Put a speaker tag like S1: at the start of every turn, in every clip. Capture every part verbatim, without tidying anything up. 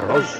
S1: Bros.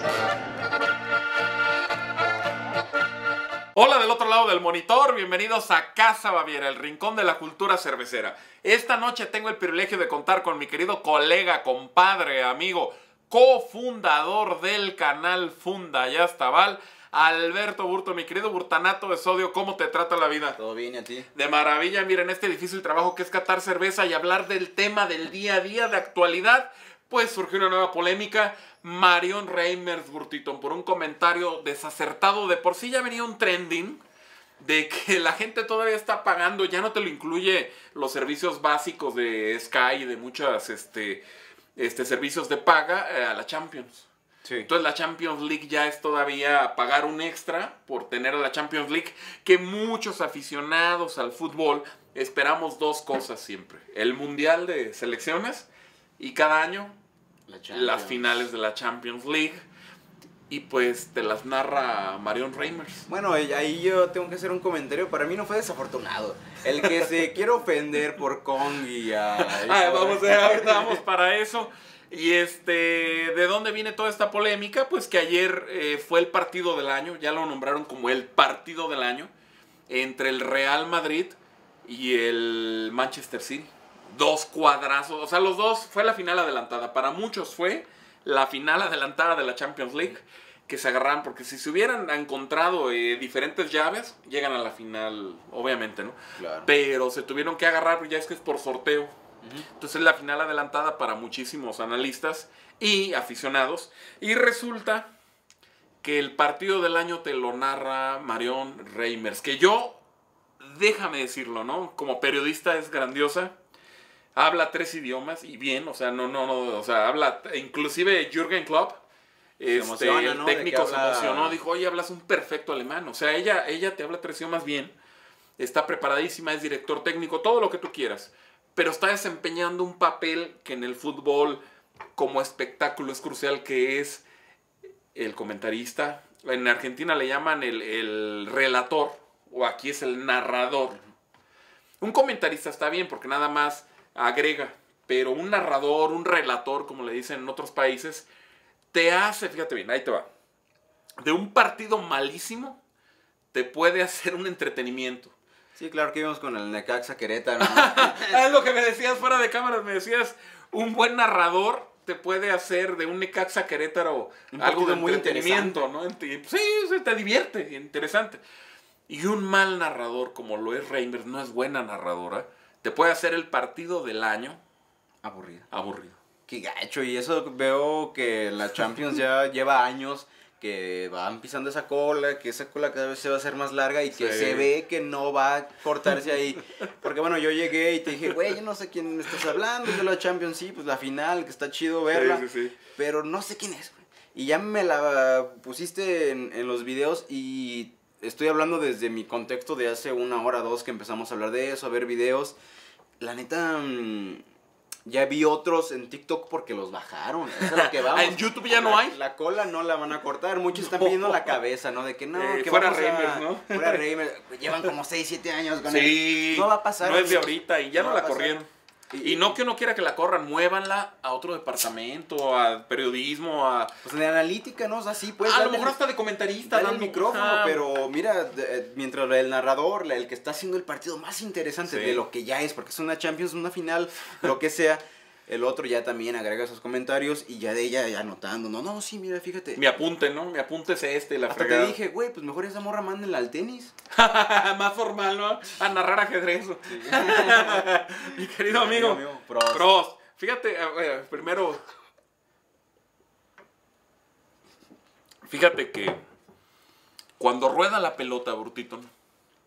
S2: Hola del otro lado del monitor, bienvenidos a Casa Baviera, el rincón de la cultura cervecera. Esta noche tengo el privilegio de contar con mi querido colega, compadre, amigo, cofundador del canal Funda Yastabal, Alberto Burto. Mi querido Burtanato de Sodio, ¿cómo te trata la vida?
S3: Todo bien, ¿y a ti?
S2: De maravilla. Miren, este difícil trabajo que es catar cerveza y hablar del tema del día a día de actualidad, pues surgió una nueva polémica. Marion Reimers, Burtito, por un comentario desacertado. De por sí ya venía un trending de que la gente todavía está pagando, ya no te lo incluye los servicios básicos de Sky y de muchos este, este, servicios de paga eh, a la Champions.
S3: Sí.
S2: Entonces la Champions League ya es todavía pagar un extra por tener a la Champions League, que muchos aficionados al fútbol esperamos dos cosas siempre: el Mundial de Selecciones y cada año
S3: La
S2: las finales de la Champions League. Y pues te las narra Marion Reimers.
S3: Bueno, ahí yo tengo que hacer un comentario. Para mí no fue desafortunado. El que se quiere ofender por Kong y a...
S2: Ah, vamos a ahorita vamos para eso. Y este, ¿de dónde viene toda esta polémica? Pues que ayer eh, fue el partido del año, ya lo nombraron como el partido del año, entre el Real Madrid y el Manchester City. Dos cuadrazos, o sea, los dos fue la final adelantada. Para muchos fue la final adelantada de la Champions League, que se agarraron, porque si se hubieran encontrado eh, diferentes llaves, llegan a la final, obviamente, ¿no?
S3: Claro.
S2: Pero se tuvieron que agarrar, ya es que es por sorteo. Uh-huh. Entonces la final adelantada para muchísimos analistas y aficionados. Y resulta que el partido del año te lo narra Marion Reimers, que yo, déjame decirlo, ¿no? Como periodista es grandiosa. Habla tres idiomas y bien, o sea, no, no, no, o sea, habla, inclusive Jürgen Klopp, este, emociona, el técnico, ¿no? Se habla... emocionó, dijo, oye, hablas un perfecto alemán, o sea, ella, ella te habla tres idiomas bien, está preparadísima, es director técnico, todo lo que tú quieras, pero está desempeñando un papel que en el fútbol como espectáculo es crucial, que es el comentarista. En Argentina le llaman el, el relator, o aquí es el narrador. Un comentarista está bien porque nada más agrega, pero un narrador, un relator, como le dicen en otros países, te hace, fíjate bien, ahí te va, de un partido malísimo, te puede hacer un entretenimiento.
S3: Sí, claro que íbamos con el Necaxa Querétaro, ¿no?
S2: Es lo que me decías fuera de cámaras, me decías, un buen narrador te puede hacer de un Necaxa Querétaro un algo de muy entretenimiento, ¿no? Sí, sí, te divierte, interesante. Y un mal narrador, como lo es Reimers, no es buena narradora, te puede hacer el partido del año
S3: aburrido.
S2: Aburrido.
S3: Qué gacho, y eso veo que la Champions ya lleva años que van pisando esa cola, que esa cola cada vez se va a hacer más larga y que sí. Se ve que no va a cortarse ahí. Porque bueno, yo llegué y te dije, güey, yo no sé quién me estás hablando de la Champions, sí, pues la final, que está chido verla,
S2: sí, sí, sí.
S3: Pero no sé quién es, güey. Y ya me la pusiste en, en los videos y estoy hablando desde mi contexto de hace una hora, dos, que empezamos a hablar de eso, a ver videos. La neta, mmm, ya vi otros en TikTok porque los bajaron. Eso es lo que vamos.
S2: ¿En YouTube ya no hay?
S3: La, la cola no la van a cortar. Muchos están pidiendo la cabeza, ¿no? De que no,
S2: eh,
S3: que
S2: fuera
S3: vamos
S2: Reimers,
S3: a,
S2: ¿no?
S3: Fuera Reimers. Llevan como seis, siete años con
S2: sí,
S3: él. No va a pasar.
S2: No es de ahorita y ya no, no la corrieron.
S3: Y,
S2: y no que uno quiera que la corran, muévanla a otro departamento, a periodismo, a...
S3: Pues de analítica, ¿no? O sea, sí, pues...
S2: A lo mejor hasta de comentarista.
S3: Dale el micrófono, ajá. Pero mira, de, mientras el narrador, el que está haciendo el partido más interesante sí. De lo que ya es, porque es una Champions, una final, lo que sea... El otro ya también agrega sus comentarios y ya de ella ya anotando. No, no, sí, mira, fíjate.
S2: Mi apunte, ¿no? Mi apunte es este, la
S3: Hasta
S2: fregada.
S3: te dije, güey, pues mejor esa morra mándenla al tenis.
S2: Más formal, ¿no? A narrar ajedrez. Sí. Mi querido amigo.
S3: amigo, amigo Prost.
S2: Prost. Fíjate, eh, primero... Fíjate que cuando rueda la pelota, Brutito, ¿no?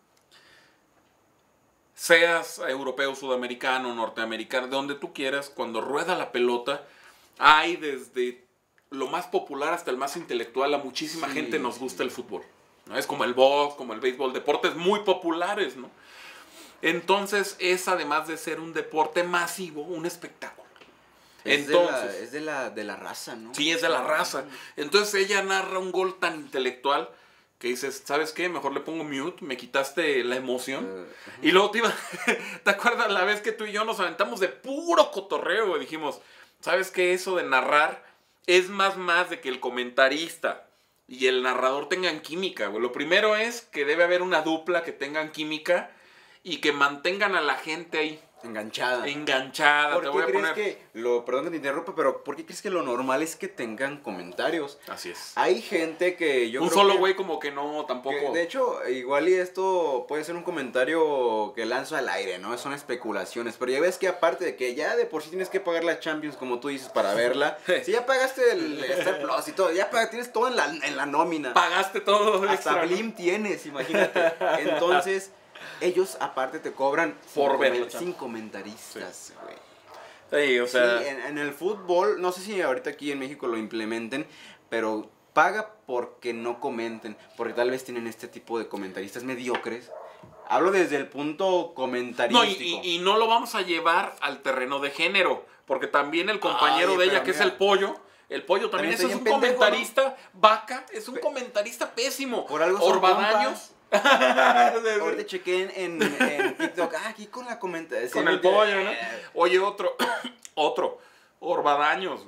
S2: Seas europeo, sudamericano, norteamericano, de donde tú quieras, cuando rueda la pelota, hay desde lo más popular hasta el más intelectual, a muchísima sí, gente nos gusta sí. El fútbol, ¿no? Es como el box, como el béisbol, deportes muy populares, ¿no? Entonces es, además de ser un deporte masivo, un espectáculo.
S3: Es,
S2: Entonces,
S3: de, la, es de, la, de la raza, ¿no?
S2: Sí, es de la raza. Entonces ella narra un gol tan intelectual que dices, ¿sabes qué? Mejor le pongo mute, me quitaste la emoción. Uh, uh-huh. Y luego te iba, ¿te acuerdas la vez que tú y yo nos aventamos de puro cotorreo? Y dijimos, ¿sabes qué? Eso de narrar es más más de que el comentarista y el narrador tengan química, güey. Lo primero es que debe haber una dupla que tengan química y que mantengan a la gente ahí.
S3: Enganchada.
S2: Enganchada,
S3: ¿Por
S2: te
S3: qué
S2: voy a
S3: crees
S2: poner.
S3: que, lo, perdón que te interrumpa, pero ¿por qué crees que lo normal es que tengan comentarios?
S2: Así es.
S3: Hay gente que yo
S2: Un
S3: creo
S2: solo
S3: que-
S2: güey como que no,
S3: que,
S2: tampoco.
S3: de hecho, igual y esto puede ser un comentario que lanzo al aire, ¿no? Son especulaciones, pero ya ves que aparte de que ya de por sí tienes que pagar la Champions, como tú dices, para verla, si ya pagaste el Star Plus y todo, ya pag- tienes todo en la, en la nómina.
S2: Pagaste todo
S3: Hasta
S2: extra, ¿no?
S3: Blim tienes, imagínate. Entonces, ellos aparte te cobran
S2: Por
S3: sin
S2: verlo,
S3: comen-
S2: chamo.
S3: sin comentaristas, güey.
S2: Sí, o sea.
S3: Sí, en, en el fútbol, no sé si ahorita aquí en México lo implementen, pero paga porque no comenten, porque tal vez tienen este tipo de comentaristas mediocres. Hablo desde el punto
S2: No,
S3: comentarístico.
S2: y, y- y no lo vamos a llevar al terreno de género, porque también el compañero
S3: Ay,
S2: de ella,
S3: pero
S2: que es
S3: mira.
S2: el pollo, el pollo también,
S3: También
S2: ese es
S3: está
S2: un
S3: bien pendejo,
S2: comentarista, vaca, es un
S3: Pe-
S2: comentarista pésimo.
S3: Por algo son
S2: Orbadaños.
S3: Ahorita chequé en, en, en TikTok, ah, aquí con la comentaria.
S2: Con el pollo, ¿no? Oye, otro, otro, Orbadaños.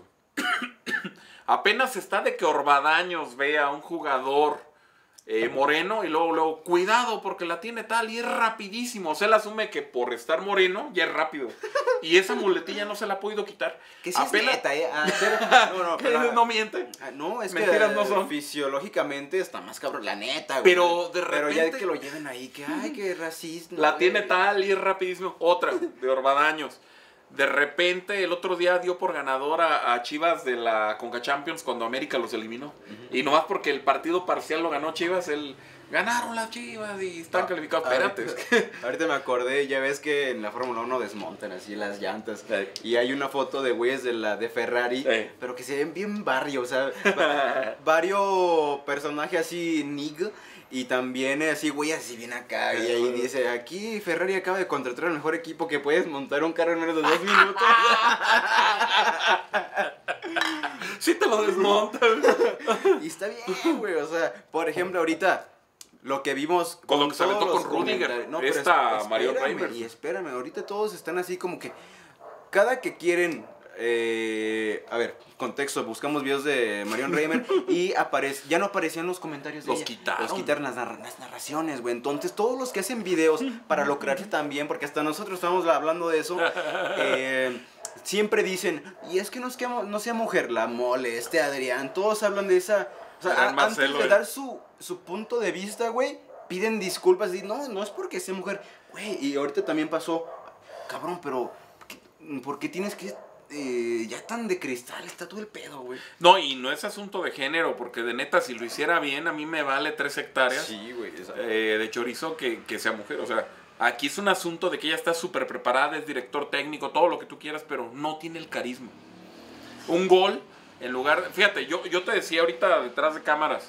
S2: Apenas está de que Orbadaños vea a un jugador eh, moreno y luego, luego, cuidado porque la tiene tal y es rapidísimo. O sea, él asume que por estar moreno ya es rápido. Y esa muletilla no se la ha podido quitar.
S3: Que sí
S2: Apenas-
S3: es neta, ¿eh? Ah, pero- no, no,
S2: que
S3: pero-
S2: no miente.
S3: Ah, no, es
S2: Mentiras
S3: que
S2: no
S3: eh,
S2: son.
S3: fisiológicamente está más cabrón, la neta, güey.
S2: Pero de
S3: Pero ya
S2: repente-
S3: que lo lleven ahí, que ay, que racismo.
S2: La
S3: güey.
S2: tiene tal y es rapidísimo. Otra, de Orbadaños. De repente, el otro día dio por ganador a, a Chivas de la Conca Champions cuando América los eliminó. Y nomás porque el partido parcial lo ganó Chivas, él... Ganaron las Chivas y están
S3: Ah,
S2: calificados. Espérate. es que-
S3: Ahorita, ahorita me acordé, ya ves que en la Fórmula uno desmontan así las llantas. Y hay una foto de güeyes de la de Ferrari,
S2: Ey.
S3: pero que se ven bien barrio, o sea, va- varios personajes así nig. Y también así, güey, así bien acá. Y ahí dice, aquí Ferrari acaba de contratar el mejor equipo que puedes montar un carro en menos de dos minutos.
S2: Sí te lo desmontan.
S3: Y está bien, güey, o sea, por ejemplo, ahorita... Lo que vimos
S2: Con lo que se
S3: todos
S2: aventó
S3: los
S2: con Rudiger,
S3: comentarios- pero
S2: esta
S3: es-
S2: Marion
S3: espérame,
S2: Reimers.
S3: Y espérame, ahorita todos están así como que... Cada que quieren... eh, a ver, contexto, buscamos videos de Marion Reimer y aparece, ya no aparecían los comentarios de
S2: Los
S3: ella.
S2: quitaron.
S3: Los quitaron las, narra- las narraciones, güey. Entonces todos los que hacen videos para lucrarse también, porque hasta nosotros estamos hablando de eso, eh, siempre dicen, y es que no es que no sea mujer, la mole, este Adrián, todos hablan de esa... O sea,
S2: Adrián
S3: a- antes
S2: Marcelo,
S3: de
S2: eh.
S3: dar su, su punto de vista, güey, piden disculpas y no, no es porque sea mujer, güey, y ahorita también pasó, cabrón, pero ¿qué- ¿por qué tienes que eh, ya tan de cristal está todo el pedo, güey?
S2: No, y no es asunto de género, porque de neta, si lo hiciera bien, a mí me vale tres hectáreas
S3: Sí, güey, esa-
S2: eh, de chorizo que, que sea mujer. O sea, aquí es un asunto de que ella está súper preparada, es director técnico, todo lo que tú quieras, pero no tiene el carisma. Un gol, en lugar... Fíjate, yo, yo te decía ahorita detrás de cámaras,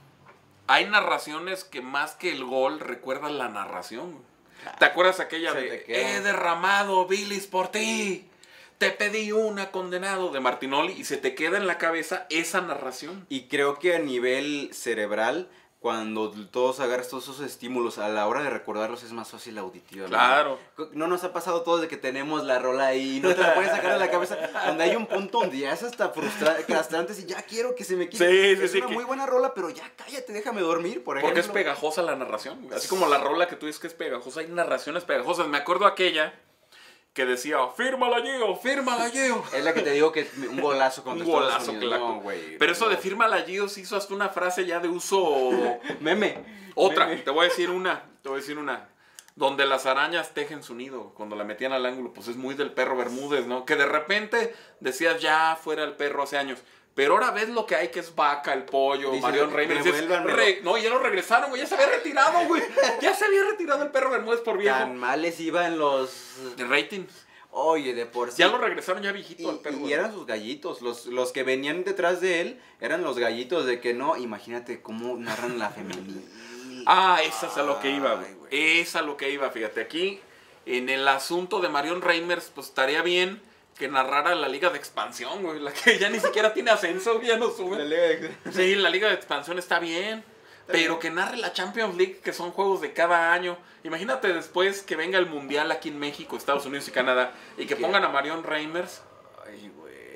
S2: hay narraciones que más que el gol recuerdan la narración. güey. ¿Te acuerdas aquella
S3: Se
S2: de
S3: te queda.
S2: he derramado bilis por ti? Te pedí una, condenado, de Martinoli, y se te queda en la cabeza esa narración.
S3: Y creo que a nivel cerebral, cuando todos agarras todos esos estímulos, a la hora de recordarlos es más fácil auditivamente.
S2: Claro.
S3: No nos ha pasado todos de que tenemos la rola ahí y no te la puedes sacar de la cabeza. Donde hay un punto donde ya es hasta frustra- frustrante y ya quiero que se me quite.
S2: Sí, sí,
S3: es
S2: sí,
S3: una
S2: que-
S3: muy buena rola, pero ya cállate, déjame dormir, por ejemplo.
S2: Porque es pegajosa la narración. güey. Así como la rola que tú dices que es pegajosa, hay narraciones pegajosas. Me acuerdo aquella que decía, fírmala, Gio, fírmala, Gio.
S3: Es la que te digo que es un golazo contra
S2: Un
S3: Estados
S2: golazo,
S3: Unidos.
S2: claro.
S3: No, güey.
S2: Pero eso
S3: no.
S2: de fírmala, Gio se hizo hasta una frase ya de uso...
S3: Meme.
S2: Otra,
S3: Meme.
S2: te voy a decir una, te voy a decir una. Donde las arañas tejen su nido, cuando la metían al ángulo, pues es muy del perro Bermúdez, ¿no? Que de repente decías, ya fuera el perro hace años. Pero ahora ves lo que hay, que es Vaca, el pollo,
S3: Dice,
S2: Marion Reimers. dices,
S3: "Devuélvanmelo".
S2: "Re- No, ya lo regresaron, güey, ya se había retirado, güey. Ya se había retirado el perro Bermúdez por viejo.
S3: Tan males iban los...
S2: De rating.
S3: Oye, de por sí.
S2: Ya lo regresaron ya viejito al
S3: Y,
S2: perro.
S3: y
S2: güey.
S3: eran sus gallitos, los, los que venían detrás de él eran los gallitos de que no, imagínate cómo narran la femenil.
S2: Ah, esa es a lo que iba,
S3: Ay,
S2: güey. Esa es a lo que iba, fíjate. Aquí, en el asunto de Marion Reimers, pues estaría bien que narrara la liga de expansión, güey. La que ya ni siquiera tiene ascenso, ya no sube. Sí, la liga de expansión está bien. Pero que narre la Champions League, que son juegos de cada año. Imagínate después que venga el Mundial aquí en México, Estados Unidos y Canadá, y que
S3: ¿Qué?
S2: pongan a Marion Reimers.
S3: Ay, güey.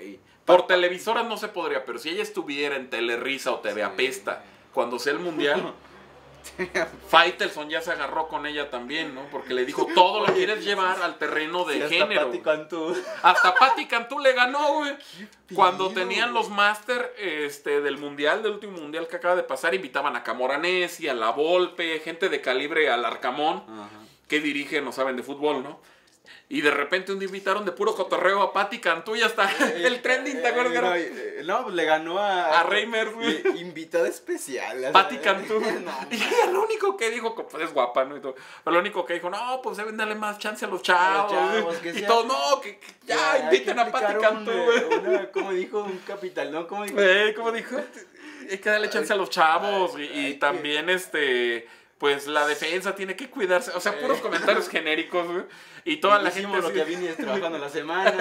S2: Por televisoras no se podría, pero si ella estuviera en Telerisa o T V
S3: Sí.
S2: Apesta, cuando sea el mundial, Faitelson ya se agarró con ella también, ¿no? Porque le dijo, todo lo quieres llevar al terreno de
S3: Sí, hasta
S2: género.
S3: Pati Cantú.
S2: Hasta Pati Cantú le ganó, güey. Cuando
S3: pido,
S2: tenían
S3: güey.
S2: los máster este, del mundial, del último mundial que acaba de pasar, invitaban a Camoranesi, a La Volpe, gente de calibre, al Arcamón,
S3: Ajá.
S2: que dirige, no saben de fútbol, ¿no? Y de repente un día invitaron de puro cotorreo a Pati Cantú y hasta el trending, ¿te acuerdas?
S3: Eh, no, eh, no, pues le ganó a...
S2: A Reimers, güey.
S3: eh, Invitada especial. o sea,
S2: Pati Cantú.
S3: no,
S2: Y ella lo único que dijo, pues es guapa, ¿no? Y todo, pero lo único que dijo, no, pues deben darle más chance a los chavos.
S3: chavos, que
S2: y
S3: sea-
S2: todos, no, que, que ya,
S3: hay que
S2: inviten a Pati
S3: aplicar
S2: Cantú,
S3: un,
S2: güey.
S3: eh, una- como dijo un capital, ¿no? Como dijo...
S2: Eh, ¿Cómo dijo? Hay que darle chance a los chavos.
S3: Ay,
S2: y y
S3: ay,
S2: también, este, pues la defensa tiene que cuidarse. O sea, puros comentarios genéricos, güey. Y toda la gente.
S3: Hicimos lo
S2: así-
S3: que vienes trabajando la semana.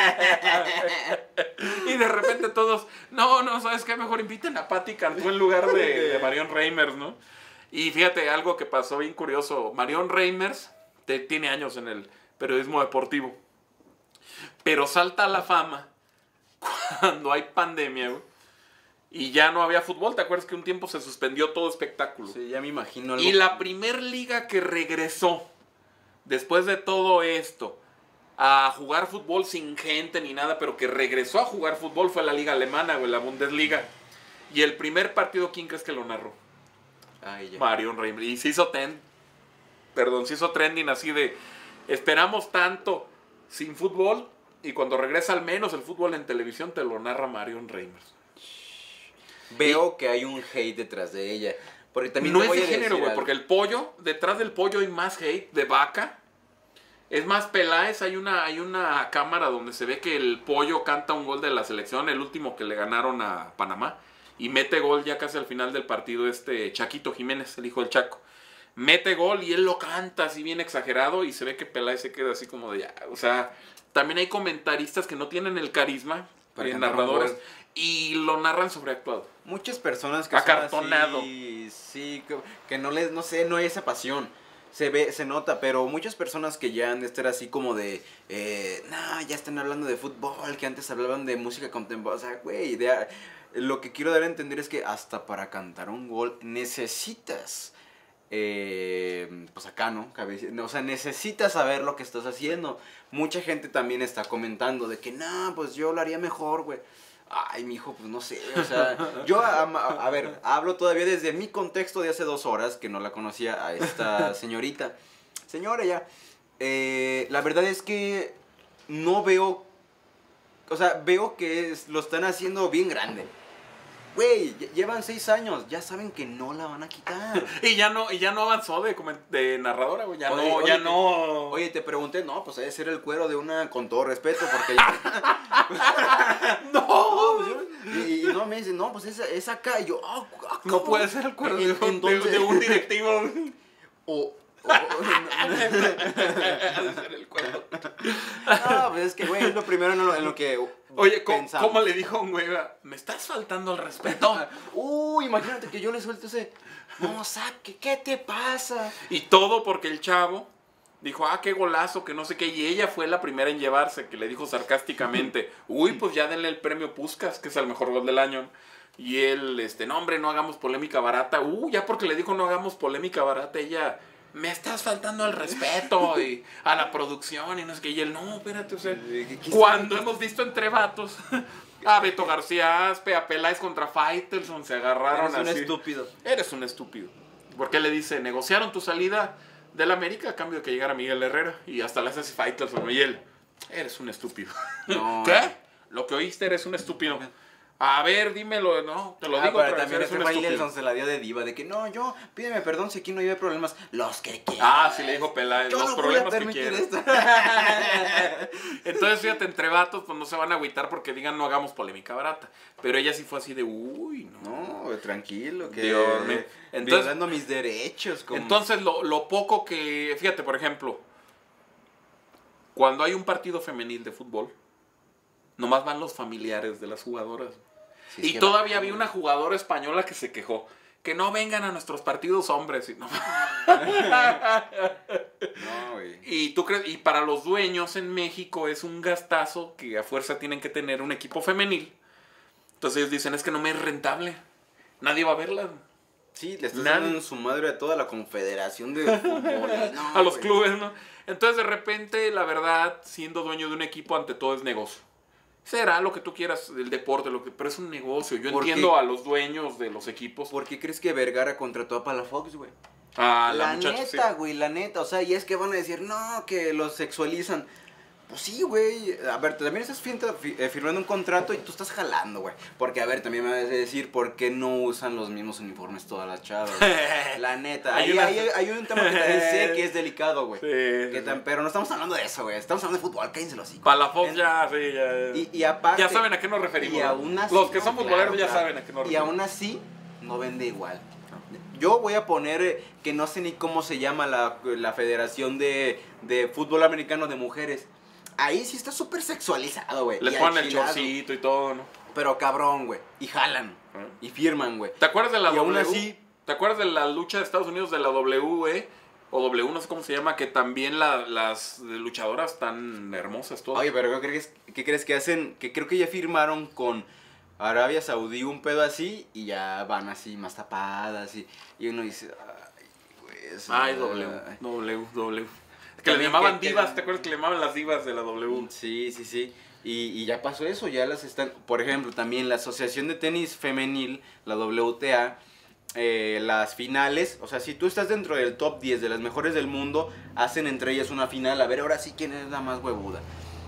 S2: Y de repente todos, no, no, ¿sabes qué? Mejor inviten a Pati Cantú en lugar de, de Marion Reimers, ¿no? Y fíjate, algo que pasó bien curioso. Marion Reimers te- tiene años en el periodismo deportivo. Pero salta a la fama cuando hay pandemia, güey. Y ya no había fútbol. ¿Te acuerdas que un tiempo se suspendió todo espectáculo?
S3: Sí, ya me imagino algo.
S2: Y la primer liga que regresó después de todo esto a jugar fútbol sin gente ni nada, pero que regresó a jugar fútbol fue la liga alemana, güey, la Bundesliga. Y el primer partido, ¿quién crees que lo narró?
S3: Ay, ya.
S2: Marion Reimers. Y se hizo ten, perdón, se hizo trending así de esperamos tanto sin fútbol y cuando regresa al menos el fútbol en televisión te lo narra Marion Reimers.
S3: Veo que hay un hate detrás de ella. Porque también
S2: No
S3: te
S2: es
S3: voy
S2: de
S3: a
S2: género,
S3: decir
S2: güey,
S3: algo.
S2: porque el pollo, detrás del pollo hay más hate de vaca. Es más, Peláez, hay una, hay una cámara donde se ve que el pollo canta un gol de la selección, el último que le ganaron a Panamá. Y mete gol ya casi al final del partido este Chaquito Jiménez, el hijo del Chaco. Mete gol y él lo canta así bien exagerado y se ve que Peláez se queda así como de ya. O sea, también hay comentaristas que no tienen el carisma,
S3: Para
S2: eh,
S3: cantar un
S2: narradores,
S3: gol.
S2: y lo narran sobreactuado.
S3: Muchas personas que
S2: Acartonado.
S3: son así, sí, que, que no les, no sé, no hay esa pasión. Se ve, se nota, pero muchas personas que ya han de estar así como de, eh, no, ya están hablando de fútbol, que antes hablaban de música contemporánea, o sea, güey, de- lo que quiero dar a entender es que hasta para cantar un gol necesitas, eh, pues acá, ¿no? Cabe- O sea, necesitas saber lo que estás haciendo. Mucha gente también está comentando de que, no, pues yo lo haría mejor, güey. Ay, mijo, pues no sé, o sea, yo, a, a- a ver, hablo todavía desde mi contexto de hace dos horas, que no la conocía a esta señorita. Señora ya, eh, la verdad es que no veo, o sea, veo que es- lo están haciendo bien grande. Güey, lle- llevan seis años, ya saben que no la van a quitar.
S2: Y ya no, y ya no avanzó de, comen- de narradora, güey. Ya
S3: Oye,
S2: no,
S3: oye,
S2: ya
S3: te-
S2: no.
S3: Oye, te pregunté, no, pues debe ser el cuero de una, con todo respeto, porque...
S2: no.
S3: No, pues yo- y, y no me dicen, no, pues es, es acá. Y yo, ah, ah,
S2: No
S3: ¿cómo?
S2: puede ser el cuerno de,
S3: En-
S2: un- de-
S3: entonces-
S2: de un directivo.
S3: O, o-
S2: El cuerno.
S3: no, pues es que, güey, es lo primero en lo, en lo que
S2: Oye, ¿cómo,
S3: pensamos.
S2: cómo le dijo a un güey? Me estás faltando el respeto.
S3: Uy, imagínate que yo le suelto ese, no, saque, ¿qué te pasa?
S2: Y todo porque el chavo dijo, ah, qué golazo, que no sé qué. Y ella fue la primera en llevarse, que le dijo sarcásticamente, uy, pues ya denle el premio Puskás, que es el mejor gol del año. Y él, este, no, hombre, no hagamos polémica barata. Uh, ya porque le dijo no hagamos polémica barata, ella, me estás faltando al respeto y a la producción y no sé qué. Y él, no, espérate, o sea,
S3: ¿Qué- qué
S2: cuando
S3: está-
S2: hemos visto entre vatos a Beto García Aspe, a Peláez contra Faitelson, se agarraron
S3: Eres un
S2: así.
S3: estúpido.
S2: Eres un estúpido. Porque le dice, negociaron tu salida del América a cambio de que llegara Miguel Herrera. Y hasta le haces Faitelson. Y él, eres un estúpido.
S3: No.
S2: ¿Qué? Lo que oíste, eres un estúpido. A ver, dímelo, no, te lo
S3: Ah,
S2: digo
S3: pero
S2: otra vez,
S3: también
S2: eres
S3: este
S2: un estúpido.
S3: Faitelson se la dio de diva, de que no, yo, pídeme perdón si aquí no hay problemas, los que quieras.
S2: Ah, sí le dijo Peláez,
S3: Yo
S2: los
S3: no voy a
S2: problemas que
S3: permitir
S2: quieras.
S3: esto.
S2: Entonces, fíjate, entre vatos, pues no se van a agüitar porque digan no hagamos polémica barata. Pero ella sí fue así de, uy, no.
S3: No, güey, tranquilo, que
S2: Dios mío. Entonces-
S3: violando mis derechos. Como...
S2: Entonces, lo, lo poco que, fíjate, por ejemplo, cuando hay un partido femenil de fútbol, nomás van los familiares de las jugadoras.
S3: Sí, es
S2: Y
S3: que
S2: todavía
S3: va-
S2: había una jugadora española que se quejó. Que que no vengan a nuestros partidos hombres. Y, no.
S3: No, güey.
S2: Y tú crees, y para los dueños en México es un gastazo que a fuerza tienen que tener un equipo femenil. Entonces ellos dicen, es que no me es rentable. Nadie va a verla.
S3: Sí, le estás
S2: Nadie.
S3: dando en su madre a toda la confederación de fútbol. No,
S2: A los
S3: güey.
S2: clubes, ¿no? Entonces de repente, la verdad, siendo dueño de un equipo, ante todo es negocio. Será lo que tú quieras del deporte, lo que, pero es un negocio. Yo
S3: ¿Por
S2: entiendo
S3: qué?
S2: a los dueños de los equipos.
S3: ¿Por qué crees que Vergara contrató a Palafox, güey?
S2: A la,
S3: La,
S2: muchacha,
S3: neta,
S2: sí.
S3: güey, la neta. O sea, y es que van a decir, no, que los sexualizan. Pues sí, güey. A ver, también estás fi- eh, firmando un contrato y tú estás jalando, güey. Porque, a ver, también me vas a decir por qué no usan los mismos uniformes todas las chavas. La neta.
S2: Hay
S3: Hay,
S2: una-
S3: hay, hay un tema que también sé que es delicado, güey.
S2: Sí,
S3: Que
S2: sí,
S3: tan-
S2: sí.
S3: Pero no estamos hablando de eso, güey. Estamos hablando de fútbol. Cállense los hijos.
S2: Palafox
S3: En-
S2: ya, sí, ya.
S3: Y, y aparte...
S2: Ya saben a qué nos referimos.
S3: Y
S2: ¿no?
S3: aún así...
S2: Los que
S3: no,
S2: son
S3: claro,
S2: futboleros ya
S3: claro.
S2: saben a qué nos
S3: Y
S2: referimos.
S3: aún así, no vende igual. Yo voy a poner eh, que no sé ni cómo se llama la, la Federación de, de Fútbol Americano de Mujeres. Ahí sí está súper sexualizado, güey.
S2: Les
S3: y
S2: ponen el
S3: achilado.
S2: chorcito y todo, ¿no?
S3: Pero cabrón, güey. Y jalan.
S2: ¿Eh?
S3: Y firman, güey.
S2: ¿Te acuerdas de la
S3: Y aún
S2: W?
S3: así-
S2: ¿Te acuerdas de la lucha de Estados Unidos de la W, eh? O W, no sé cómo se llama, que también la- las luchadoras tan hermosas todas.
S3: Oye, pero ¿qué crees, qué crees que hacen? Que creo que ya firmaron con Arabia Saudí un pedo así y ya van así más tapadas y, y uno dice, ay, güey. eso-
S2: Ay, W,
S3: ay".
S2: W, W. Que le
S3: También
S2: llamaban
S3: que- que-
S2: divas, ¿te acuerdas que le llamaban las divas de la W?
S3: Sí, sí, sí. Y, y ya pasó eso, ya las están... Por ejemplo, también la Asociación de Tenis Femenil, la W T A, eh, las finales, o sea, si tú estás dentro del top diez de las mejores del mundo, hacen entre ellas una final, a ver ahora sí quién es la más huevuda.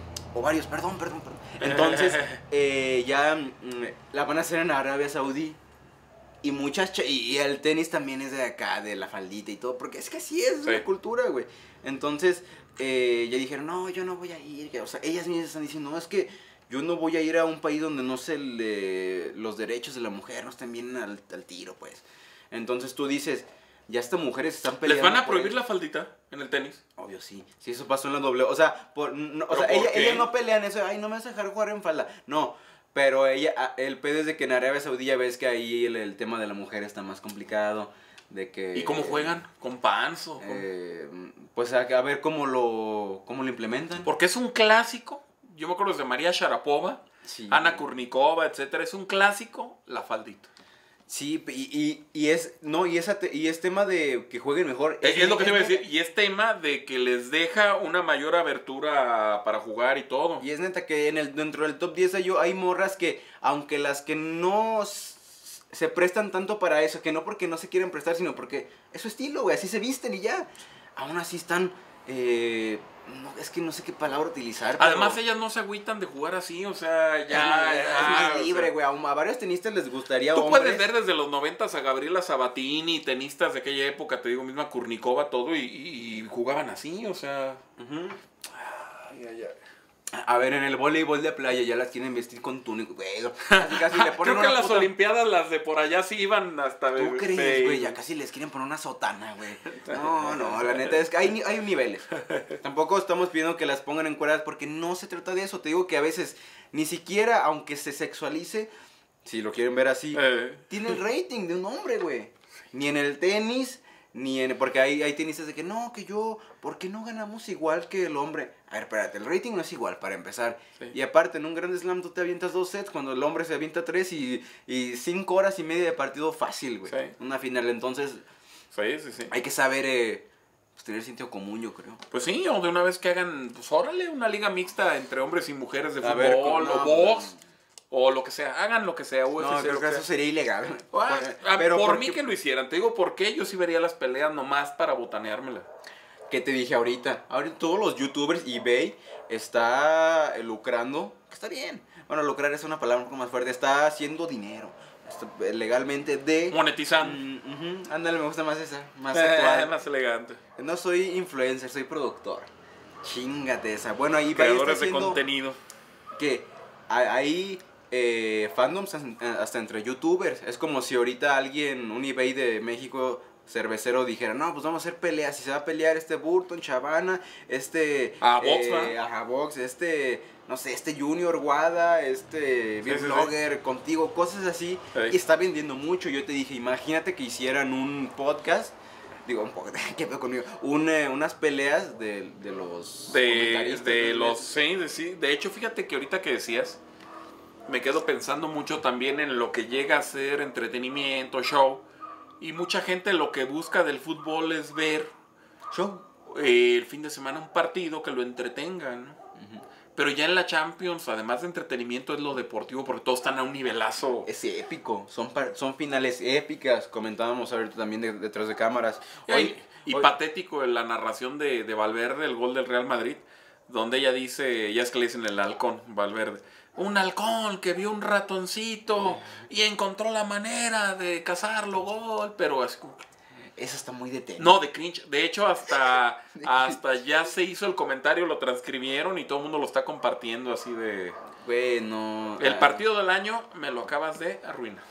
S3: O varios, perdón, perdón, perdón. Entonces, eh, ya mm, la van a hacer en Arabia Saudí. Y muchas ch- y, y el tenis también es de acá, de la faldita y todo, porque es que así es, es
S2: Sí.
S3: la cultura, güey. Entonces, eh, ya dijeron, no, yo no voy a ir. O sea, ellas mismas están diciendo, no, es que yo no voy a ir a un país donde no se le, los derechos de la mujer no estén bien al, al tiro, pues. Entonces tú dices, ya estas mujeres están peleando.
S2: ¿Les van a
S3: por
S2: prohibir
S3: eso.
S2: la faldita en el tenis?
S3: Obvio, sí. Sí, eso pasó en la doble. O sea, por, no, o
S2: ¿Pero
S3: sea
S2: por
S3: ella-
S2: qué?
S3: ellas no pelean eso. Ay, no me vas a dejar jugar en falda. No. Pero ella, a- el pedo es de que en Arabia Saudí ya ves que ahí el, el tema de la mujer está más complicado. De que...
S2: ¿Y cómo juegan? ¿Con pants o cómo?
S3: Eh, pues a, a ver cómo lo, cómo lo implementan.
S2: Porque es un clásico. Yo me acuerdo de María Sharapova,
S3: Sí.
S2: Ana Kurnikova, etcétera. Es un clásico, la faldita.
S3: Sí, y, y, y es, no, y, esa te- y es tema de que jueguen mejor.
S2: Es, es lo que te iba a
S3: neta-
S2: decir. Y es tema de que les deja una mayor abertura para jugar y todo.
S3: Y es neta que en el, dentro del top diez hay, hay morras que, aunque las que no s- se prestan tanto para eso, que no porque no se quieren prestar, sino porque es su estilo, güey, así se visten y ya. Aún así están, eh, no, es que no sé qué palabra utilizar. pero
S2: Además, ellas no se agüitan de jugar así, o sea,
S3: es
S2: ya.
S3: más-
S2: ya,
S3: es más
S2: o sea,
S3: libre, güey. A, a varios tenistas les gustaría
S2: Tú
S3: hombres.
S2: puedes ver desde los noventas a Gabriela Sabatini, tenistas de aquella época, te digo, misma Kurnikova, todo, y, y- y jugaban así, o sea.
S3: Ujú.
S2: Ay, ay, ay.
S3: A ver, en el voleibol de playa ya las quieren vestir con túnico, güey. Casi, casi le ponen
S2: Creo que
S3: una
S2: las
S3: puta-
S2: Olimpiadas, las de por allá, sí iban hasta de.
S3: ¿Tú crees,
S2: sí.
S3: güey? Ya casi les quieren poner una sotana, güey. No, no, la neta es que hay, ni- hay niveles. Tampoco estamos pidiendo que las pongan en cuerdas porque no se trata de eso. Te digo que a veces, ni siquiera, aunque se sexualice, si lo quieren ver así,
S2: Eh.
S3: tiene el rating de un hombre, güey. Ni en el tenis, ni en... Porque hay, hay tenistas de que, no, que yo, ¿por qué no ganamos igual que el hombre? A ver, espérate, el rating no es igual, para empezar.
S2: Sí.
S3: Y aparte, en un Grand Slam tú te avientas dos sets, cuando el hombre se avienta tres y, y cinco horas y media de partido fácil, güey.
S2: Sí.
S3: Una final, entonces
S2: Sí, sí, sí.
S3: hay que saber eh, pues, tener sentido común, yo creo.
S2: Pues sí, o de una vez que hagan, pues órale, una liga mixta entre hombres y mujeres de
S3: A
S2: fútbol,
S3: ver, con-
S2: o
S3: no,
S2: box, o lo que sea, hagan lo que sea, U F C,
S3: No,
S2: lo
S3: creo que
S2: que
S3: eso
S2: sea.
S3: sería ilegal.
S2: Ah, ah,
S3: Pero
S2: por
S3: porque-
S2: mí que lo hicieran, te digo por qué, yo sí vería las peleas nomás para botaneármela.
S3: ¿Qué te dije ahorita? Ahorita todos los youtubers, eBay está eh, lucrando, que está bien. Bueno, lucrar es una palabra un poco más fuerte, está haciendo dinero. Está, eh, legalmente de...
S2: Monetizando.
S3: Mm, ujú, ándale, me gusta más esa, más
S2: Eh,
S3: actual.
S2: más elegante.
S3: No soy influencer, soy productor. Chingate esa. Bueno, ahí eBay está
S2: Creadores de
S3: haciendo
S2: contenido.
S3: que hay eh, fandoms hasta entre youtubers. Es como si ahorita alguien, un eBay de México, cervecero dijera, no, pues vamos a hacer peleas, si se va a pelear este Burton, Chavana, este...
S2: Ah, Box,
S3: eh, ajá, Box, este, no sé, este Junior Wada, este Bill
S2: sí, sí,
S3: Blogger, sí. contigo, cosas así, sí. Y está vendiendo mucho. Yo te dije, imagínate que hicieran un podcast, digo, un poco, ¿qué pedo conmigo? Un, eh, unas peleas de, de los...
S2: De, de los, sí, de, sí, de hecho, fíjate que ahorita que decías, me quedo pensando mucho también en lo que llega a ser entretenimiento, show. Y mucha gente lo que busca del fútbol es ver
S3: show.
S2: Eh, el fin de semana un partido que lo entretenga, ¿no? Uh-huh. Pero ya en la Champions, además de entretenimiento, es lo deportivo porque todos están a un nivelazo.
S3: Es épico, son, son finales épicas, comentábamos ahorita también de, detrás de cámaras.
S2: Hoy, y hoy, patético la narración de, de Valverde, el gol del Real Madrid, donde ella dice, ya es que le dicen el halcón, Valverde. Un halcón que vio un ratoncito y encontró la manera de cazarlo, gol, pero así como...
S3: Eso está muy detenido.
S2: No, de cringe. De hecho, hasta, hasta ya se hizo el comentario, lo transcribieron y todo el mundo lo está compartiendo así de...
S3: Güey, no...
S2: El partido del año me lo acabas de arruinar.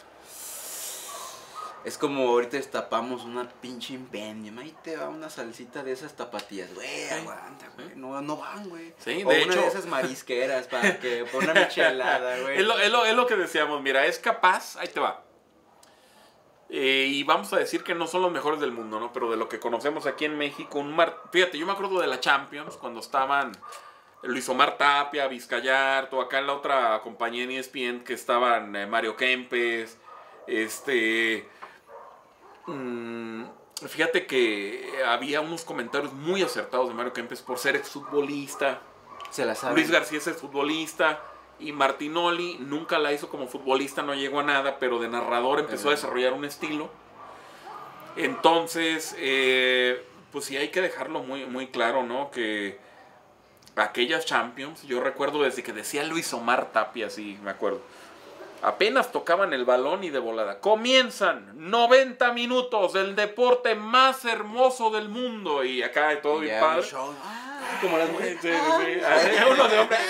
S3: Es como ahorita destapamos una pinche Impendium. Ahí te va una salsita de esas tapatías. Güey, sí. aguanta, güey. No, no van, güey.
S2: Sí, de
S3: o
S2: hecho.
S3: Una de esas marisqueras para que por una michelada, güey.
S2: Es lo, es, lo, es lo que decíamos. Mira, es capaz. Ahí te va. Eh, y vamos a decir que no son los mejores del mundo, ¿no? Pero de lo que conocemos aquí en México, un mar... Fíjate, yo me acuerdo de la Champions cuando estaban Luis Omar Tapia, Vizcayarto, acá en la otra compañía en E S P N que estaban eh, Mario Kempes, este... Mmm, fíjate que había unos comentarios muy acertados de Mario Kempes por ser exfutbolista.
S3: Se la sabe.
S2: Luis García es exfutbolista. Y Martinoli nunca la hizo como futbolista, no llegó a nada, pero de narrador empezó a desarrollar un estilo. Entonces, eh, pues sí hay que dejarlo muy, muy claro, ¿no? Que aquellas Champions, yo recuerdo desde que decía Luis Omar Tapia, sí, me acuerdo. Apenas tocaban el balón y de volada. Comienzan noventa minutos del deporte más hermoso del mundo. Y acá de todo bien padre. Como las mujeres. Sí, sí, sí. Uno de hombre.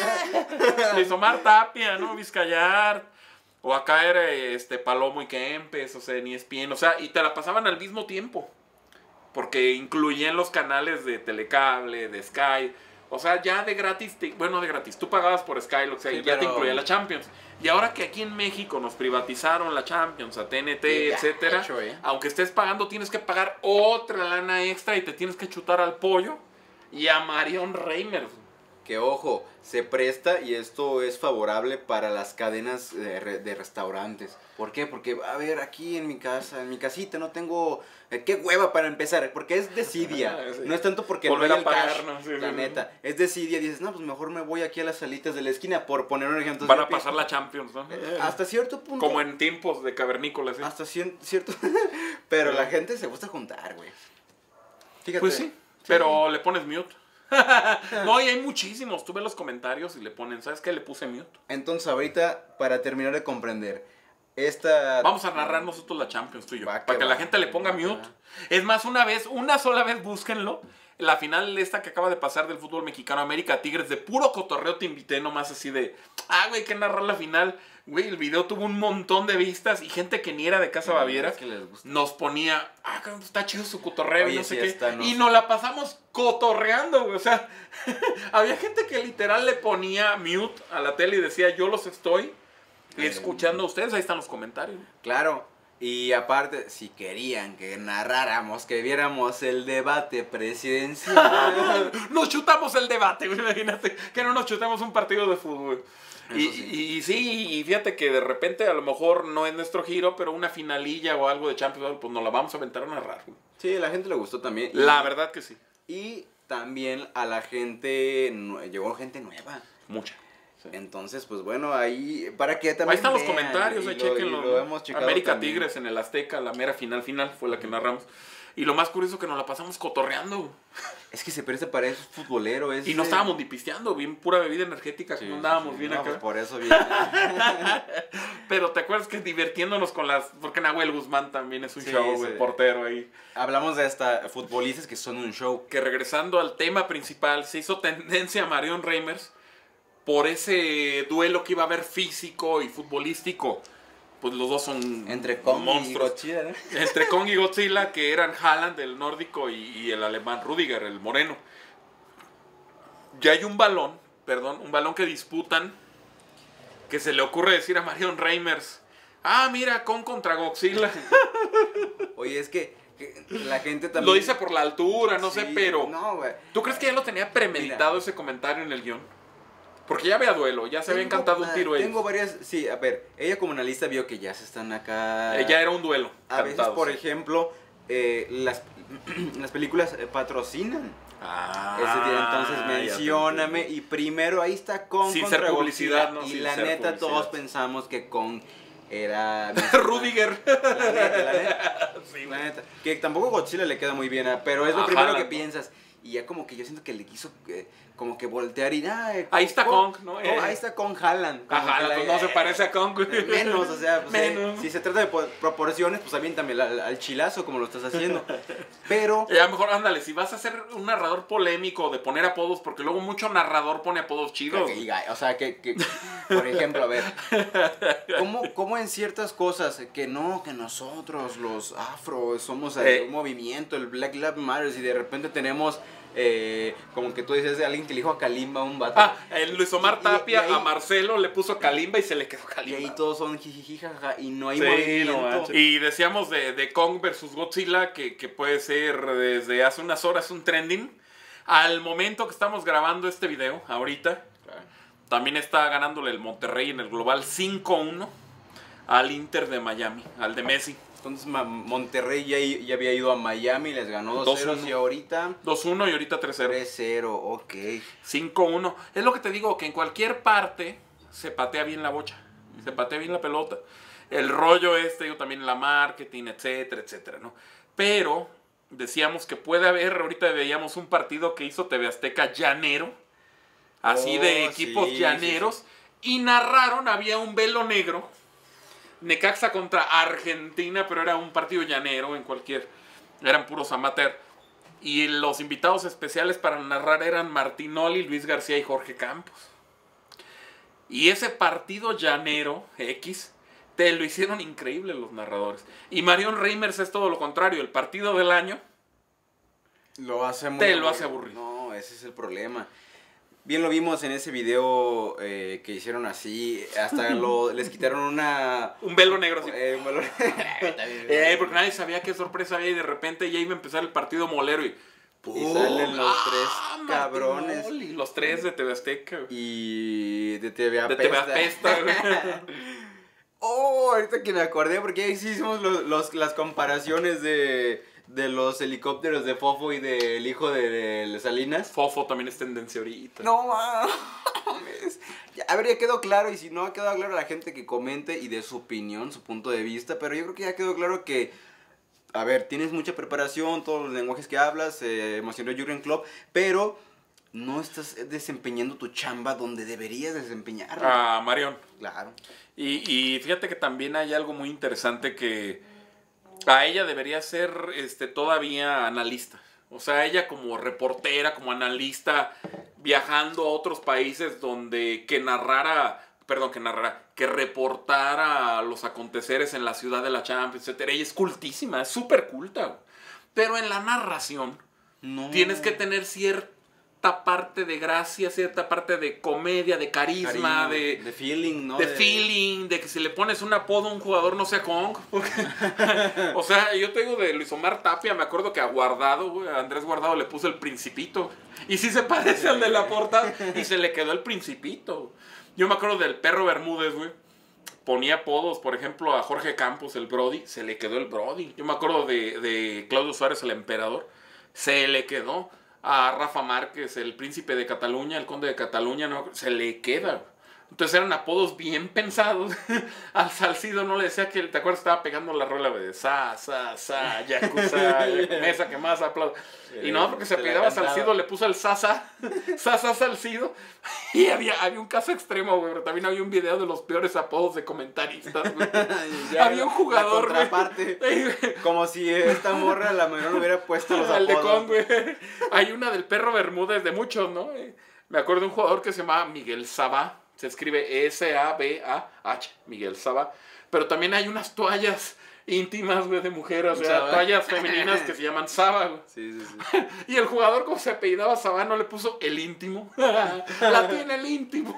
S2: Luis Omar Tapia, ¿no? Vizcayart. O acá era este Palomo y Kempes, o sea, en E S P N. O sea, y te la pasaban al mismo tiempo. Porque incluían los canales de Telecable, de Sky. O sea, ya de gratis, te, bueno, de gratis, tú pagabas por Sky, lo que sea, sí, y ya pero... te incluía la Champions. Y ahora que aquí en México nos privatizaron la Champions, a T N T, sí, etcétera, hecho, ¿eh? Aunque estés pagando, tienes que pagar otra lana extra y te tienes que chutar al pollo y a Marion Reimers.
S3: Que ojo, se presta y esto es favorable para las cadenas de, de restaurantes. ¿Por qué? Porque, a ver, aquí en mi casa, en mi casita no tengo... ¿Qué hueva para empezar? Porque es desidia. Sí. No es tanto porque
S2: volver
S3: no
S2: a pagar,
S3: cash,
S2: ¿no? Sí,
S3: la
S2: sí,
S3: neta. Sí. Es desidia. Dices, no, pues mejor me voy aquí a las salitas de la esquina, por poner un ejemplo.
S2: Van a pasar la Champions, ¿no?
S3: Hasta cierto punto.
S2: Como en tiempos de cavernícolas, ¿sí?
S3: Hasta cierto... Pero sí. La gente se gusta juntar, güey.
S2: Fíjate. Pues sí, sí. Pero le pones mute. No, y hay muchísimos. Tú ves los comentarios y le ponen, ¿sabes qué? Le puse mute.
S3: Entonces, ahorita, para terminar de comprender, esta...
S2: Vamos a narrar nosotros la Champions, tú y yo. Va, para que va, la gente le ponga mute. Es más, una vez, una sola vez, búsquenlo. La final esta que acaba de pasar del fútbol mexicano, América Tigres, de puro cotorreo te invité nomás así de... Ah, güey, hay que narrar la final. Güey, el video tuvo un montón de vistas y gente que ni era de Casa Baviera nos ponía, ah, está chido su cotorreo. Oye, y no sé sí, qué. Nos... Y nos la pasamos cotorreando, güey. O sea, había gente que literal le ponía mute a la tele y decía, yo los estoy escuchando a ustedes. Ahí están los comentarios.
S3: Claro. Y aparte, si querían que narráramos, que viéramos el debate presidencial.
S2: Nos chutamos el debate, güey, imagínate, que no nos chutamos un partido de fútbol. Y sí. Y, y sí, y fíjate que de repente a lo mejor no es nuestro giro, pero una finalilla o algo de Champions, pues nos la vamos a aventar a narrar, güey.
S3: Sí, a la gente le gustó también.
S2: La y, verdad que sí.
S3: Y también a la gente, llegó gente nueva.
S2: Mucha.
S3: Sí. Entonces, pues bueno, ahí, para que también
S2: ahí están
S3: vean,
S2: los comentarios, ahí chequenlo.
S3: Lo hemos
S2: América
S3: también.
S2: Tigres en el Azteca, la mera final final fue la que narramos. Y lo más curioso es que nos la pasamos cotorreando.
S3: Es que se presta para eso, futbolero. Es,
S2: y no estábamos ni pisteando, bien pura bebida energética, sí, como andábamos sí, bien
S3: no,
S2: acá.
S3: Pues por eso bien.
S2: Pero te acuerdas que divirtiéndonos con las... Porque Nahuel Guzmán también es un sí, show, güey, sí. Portero ahí.
S3: Hablamos de hasta futbolistas que son un show.
S2: Que regresando al tema principal, se hizo tendencia a Marion Reimers por ese duelo que iba a haber físico y futbolístico pues los dos son
S3: entre Kong
S2: monstruos.
S3: y Godzilla, ¿no?
S2: Entre Kong y Godzilla, que eran Haaland, el nórdico, y, y el alemán Rüdiger, el moreno. Ya hay un balón, perdón, un balón que disputan, que se le ocurre decir a Marion Reimers, ah, mira, Kong contra Godzilla.
S3: Oye, es que, que la gente también...
S2: Lo dice por la altura, no
S3: sí,
S2: sé, pero...
S3: No, güey.
S2: ¿Tú crees que ya lo tenía premeditado
S3: Mira,
S2: ese comentario en el guión? Porque ya había duelo, ya se había encantado un tiro.
S3: Tengo varias, sí, a ver, ella como analista vio que ya se están acá...
S2: Ya era un duelo.
S3: A veces, por ejemplo, eh, las, las películas patrocinan.
S2: Ah,
S3: Ese día, entonces mencióname y primero ahí está Kong
S2: sin
S3: contra
S2: ser publicidad,
S3: Godzilla,
S2: no,
S3: y
S2: sin
S3: la
S2: ser
S3: neta
S2: publicidad.
S3: Todos pensamos que Kong era
S2: Rüdiger.
S3: la neta, la neta,
S2: Sí,
S3: la neta. Que tampoco Godzilla le queda muy bien, ah, pero es lo
S2: A
S3: primero
S2: Haaland,
S3: que
S2: ¿no?
S3: piensas. Y ya como que yo siento que le quiso eh, como que voltear y ah, eh,
S2: Ahí está Kong, ¿no?
S3: Kong,
S2: Eh.
S3: ahí está Kong Haaland. como
S2: Ajá,
S3: que la-
S2: pues no se parece a Kong.
S3: eh, Menos, o sea, pues,
S2: Menos.
S3: eh, si se trata de po- proporciones, pues aviéntame al, al chilazo como lo estás haciendo. Pero
S2: Ya mejor, ándale, si vas a ser un narrador polémico de poner apodos, porque luego mucho narrador pone apodos chidos.
S3: que diga, o sea, que, que, por ejemplo, a ver, ¿cómo, cómo en ciertas cosas que no, que nosotros los afro somos el-
S2: Eh.
S3: un movimiento, el Black Lives Matter, y de repente tenemos, eh, como que tú dices de alguien que le dijo a Kalimba un vato,
S2: Ah, el Luis Omar
S3: Y- y-
S2: Tapia
S3: y ahí-
S2: a Marcelo le puso Kalimba y se le quedó
S3: y
S2: Kalimba.
S3: ahí todos son jijiji, jaja, y no hay
S2: Sí,
S3: movimiento.
S2: no manches. Y decíamos de, de Kong versus Godzilla, que, que puede ser desde hace unas horas un trending. Al momento que estamos grabando este video, ahorita, también está ganándole el Monterrey en el global cinco uno al Inter de Miami, al de Messi.
S3: Entonces Ma- Monterrey ya, i- ya había ido a Miami, les ganó dos cero
S2: dos uno.
S3: y ahorita
S2: dos uno y ahorita tres cero.
S3: tres cero, ok.
S2: cinco uno. Es lo que te digo, que en cualquier parte se patea bien la bocha, se patea bien la pelota. El rollo este, yo también la marketing, etcétera, etcétera, ¿no? Pero decíamos que puede haber, ahorita veíamos un partido que hizo T V Azteca llanero, así
S3: Oh,
S2: de equipos
S3: sí,
S2: llaneros,
S3: sí,
S2: y narraron, había un velo negro, Necaxa contra Argentina, pero era un partido llanero en cualquier, eran puros amateur. Y los invitados especiales para narrar eran Martinoli, Luis García y Jorge Campos. Y ese partido llanero X, te lo hicieron increíble los narradores. Y Marion Reimers es todo lo contrario, el partido del año
S3: Lo hace muy
S2: te lo hace aburrido.
S3: No, ese es el problema. Bien lo vimos en ese video eh, que hicieron así, hasta lo, les quitaron una...
S2: Un velo negro así.
S3: eh, un valor-
S2: Eh, porque nadie sabía qué sorpresa había y de repente ya iba a empezar el partido molero y...
S3: Y salen los
S2: ¡Ah,
S3: tres cabrones.
S2: Martinoli! Los tres de T V Azteca. güey.
S3: Y de T V
S2: De T V
S3: Apesta.
S2: Apesta, güey.
S3: Oh, ahorita que me acordé, porque ahí sí hicimos los, los- las comparaciones de, de los helicópteros de Fofo y del hijo de, de Salinas.
S2: Fofo también es tendencia ahorita.
S3: No mames. Ya, a ver, ya quedó claro, y si no ha quedado claro a la gente que comente y dé su opinión, su punto de vista, pero yo creo que ya quedó claro que, a ver, tienes mucha preparación, todos los lenguajes que hablas, se emocionó Jürgen Klopp, pero no estás desempeñando tu chamba donde deberías desempeñarla.
S2: A Marion.
S3: Claro.
S2: Y, y fíjate que también hay algo muy interesante que a ella debería ser este, todavía analista. O sea, ella como reportera, como analista, viajando a otros países donde que narrara, perdón, que narrara, que reportara los aconteceres en la ciudad de la Champions, etcétera. Ella es cultísima, es súper culta. Güey. Pero en la narración
S3: No.
S2: tienes que tener cierta parte de gracia, cierta parte de comedia, de carisma,
S3: Cariño,
S2: de...
S3: de feeling, ¿no?
S2: De feeling, de que si le pones un apodo a un jugador no sea Kong. O sea, yo te digo de Luis Omar Tapia, me acuerdo que a Guardado, güey, a Andrés Guardado le puso el Principito. Y sí se parece al de la portada y se le quedó el Principito. Yo me acuerdo del Perro Bermúdez, güey. Ponía apodos, por ejemplo, a Jorge Campos, el Brody, se le quedó el Brody. Yo me acuerdo de, de Claudio Suárez, el Emperador, se le quedó. A Rafa Márquez, el príncipe de Cataluña, el conde de Cataluña, no, se le queda. Entonces eran apodos bien pensados. Al Salcido no le decía que, ¿te acuerdas? Estaba pegando la rola de sa, sa, sa, yakuza, mesa que más aplaudo. Y no, porque se
S3: Se la
S2: apellidaba
S3: cantaba.
S2: Salcido, le puso el sasa, sasa Salcido. Y había, había un caso extremo, güey, pero también había un video de los peores apodos de comentaristas, güey.
S3: Ya,
S2: Había un jugador,
S3: la contraparte.
S2: güey.
S3: Como si esta morra a la menor hubiera puesto los
S2: Al de
S3: apodos.
S2: Kong, güey. Hay una del Perro Bermúdez de muchos, ¿no? Eh, Me acuerdo de un jugador que se llamaba Miguel Sabá. Se escribe S A B A H, Miguel Saba. Pero también hay unas toallas íntimas, güey, de mujeres, o sea,
S3: Saba.
S2: toallas femeninas que se llaman Saba, güey.
S3: Sí, sí, sí.
S2: Y el jugador, como se apellidaba Saba, no le puso el íntimo. La tiene el íntimo.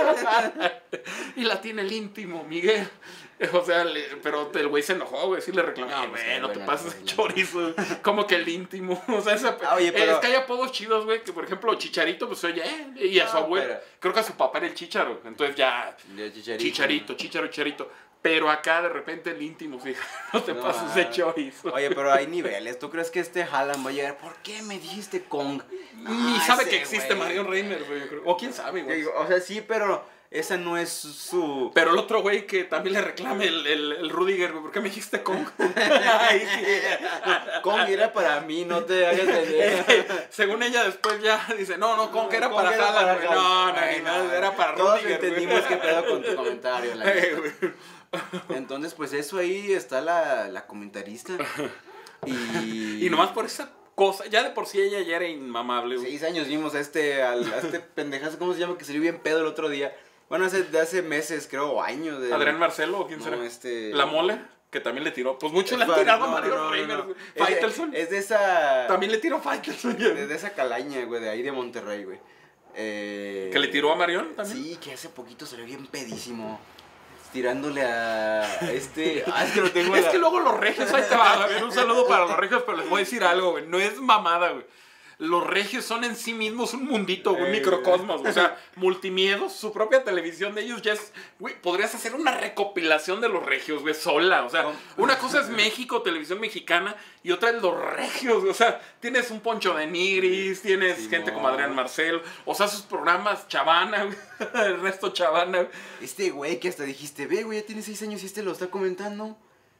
S2: Y la tiene el íntimo, Miguel. O sea, le, pero el güey se enojó, güey, sí le reclamó.
S3: No,
S2: No,
S3: pues,
S2: güey, no te
S3: buena,
S2: pases
S3: buena.
S2: chorizo. Como que el íntimo. O sea, esa,
S3: Ah, oye, pero-
S2: es que hay apodos chidos, güey, que por ejemplo, Chicharito, pues oye, eh, y a su
S3: No,
S2: abuelo.
S3: pero-
S2: Creo que a su papá era el Chicharo. Entonces ya,
S3: Ya, Chicharito.
S2: Chicharito, Chicharo, Chicharito. Pero acá de repente el íntimo, sí, no te
S3: No,
S2: pases de
S3: ah.
S2: chorizo.
S3: Oye, pero hay niveles. ¿Tú crees que este Haaland va a llegar? ¿Por qué me dijiste Kong?
S2: Ni
S3: Ah,
S2: sabe
S3: ese
S2: que existe
S3: güey.
S2: Marion Reimers, güey, yo creo. O quién sabe, güey.
S3: Digo, o sea, sí, pero esa no es su...
S2: Pero el otro güey que también le reclame el, el, el Rudiger, güey, ¿por qué me dijiste Kong? Ay, sí.
S3: Kong era para mí, no te hagas de...
S2: Según ella después ya dice, no, no, Kong era
S3: Kong
S2: para
S3: era
S2: Haaland,
S3: para
S2: güey. No, no,
S3: Haaland.
S2: no, no, era para
S3: Todos
S2: Rudiger, güey.
S3: entendimos qué pedo con tu comentario, la
S2: Eh,
S3: neta.
S2: güey.
S3: Entonces, pues eso ahí está la, la comentarista. Y...
S2: Y nomás por esa cosa, ya de por sí ella ya era inmamable, güey.
S3: Seis años vimos a este, al, a este pendejazo, ¿cómo se llama? Que salió bien pedo el otro día. Bueno, hace, de hace meses, creo, o años. De,
S2: Adrián Marcelo, ¿o quién
S3: no,
S2: será?
S3: este...
S2: La Mole, que también le tiró. Pues mucho le han
S3: No,
S2: tirado a
S3: no,
S2: Mario
S3: no, no,
S2: Reimers,
S3: no.
S2: güey.
S3: Es de-
S2: Faitelson.
S3: Es de esa...
S2: También le tiró Faitelson.
S3: De, de esa calaña, güey, de ahí de Monterrey, güey. Eh,
S2: ¿Que le tiró a Marión también?
S3: Sí, que hace poquito salió bien pedísimo. Tirándole a este... Ah, es que lo tengo en
S2: Es
S3: la-
S2: que luego los regios, ahí te va, a ver, un saludo para los regios, pero les voy a decir algo, güey, no es mamada, güey. Los regios son en sí mismos un mundito, güey, un
S3: Eh,
S2: microcosmos, o sea, multimiedos, su propia televisión de ellos ya es, güey, podrías hacer una recopilación de los regios, güey, sola, o sea, una cosa es México, televisión mexicana, y otra es los regios, güey, o sea, tienes un Poncho de Nigris, tienes
S3: Sí,
S2: gente
S3: no.
S2: como Adrián Marcelo, o sea, sus programas, Chavana, güey, Ernesto Chavana, güey.
S3: Este güey que hasta dijiste, ve, güey, ya tiene seis años y este lo está comentando.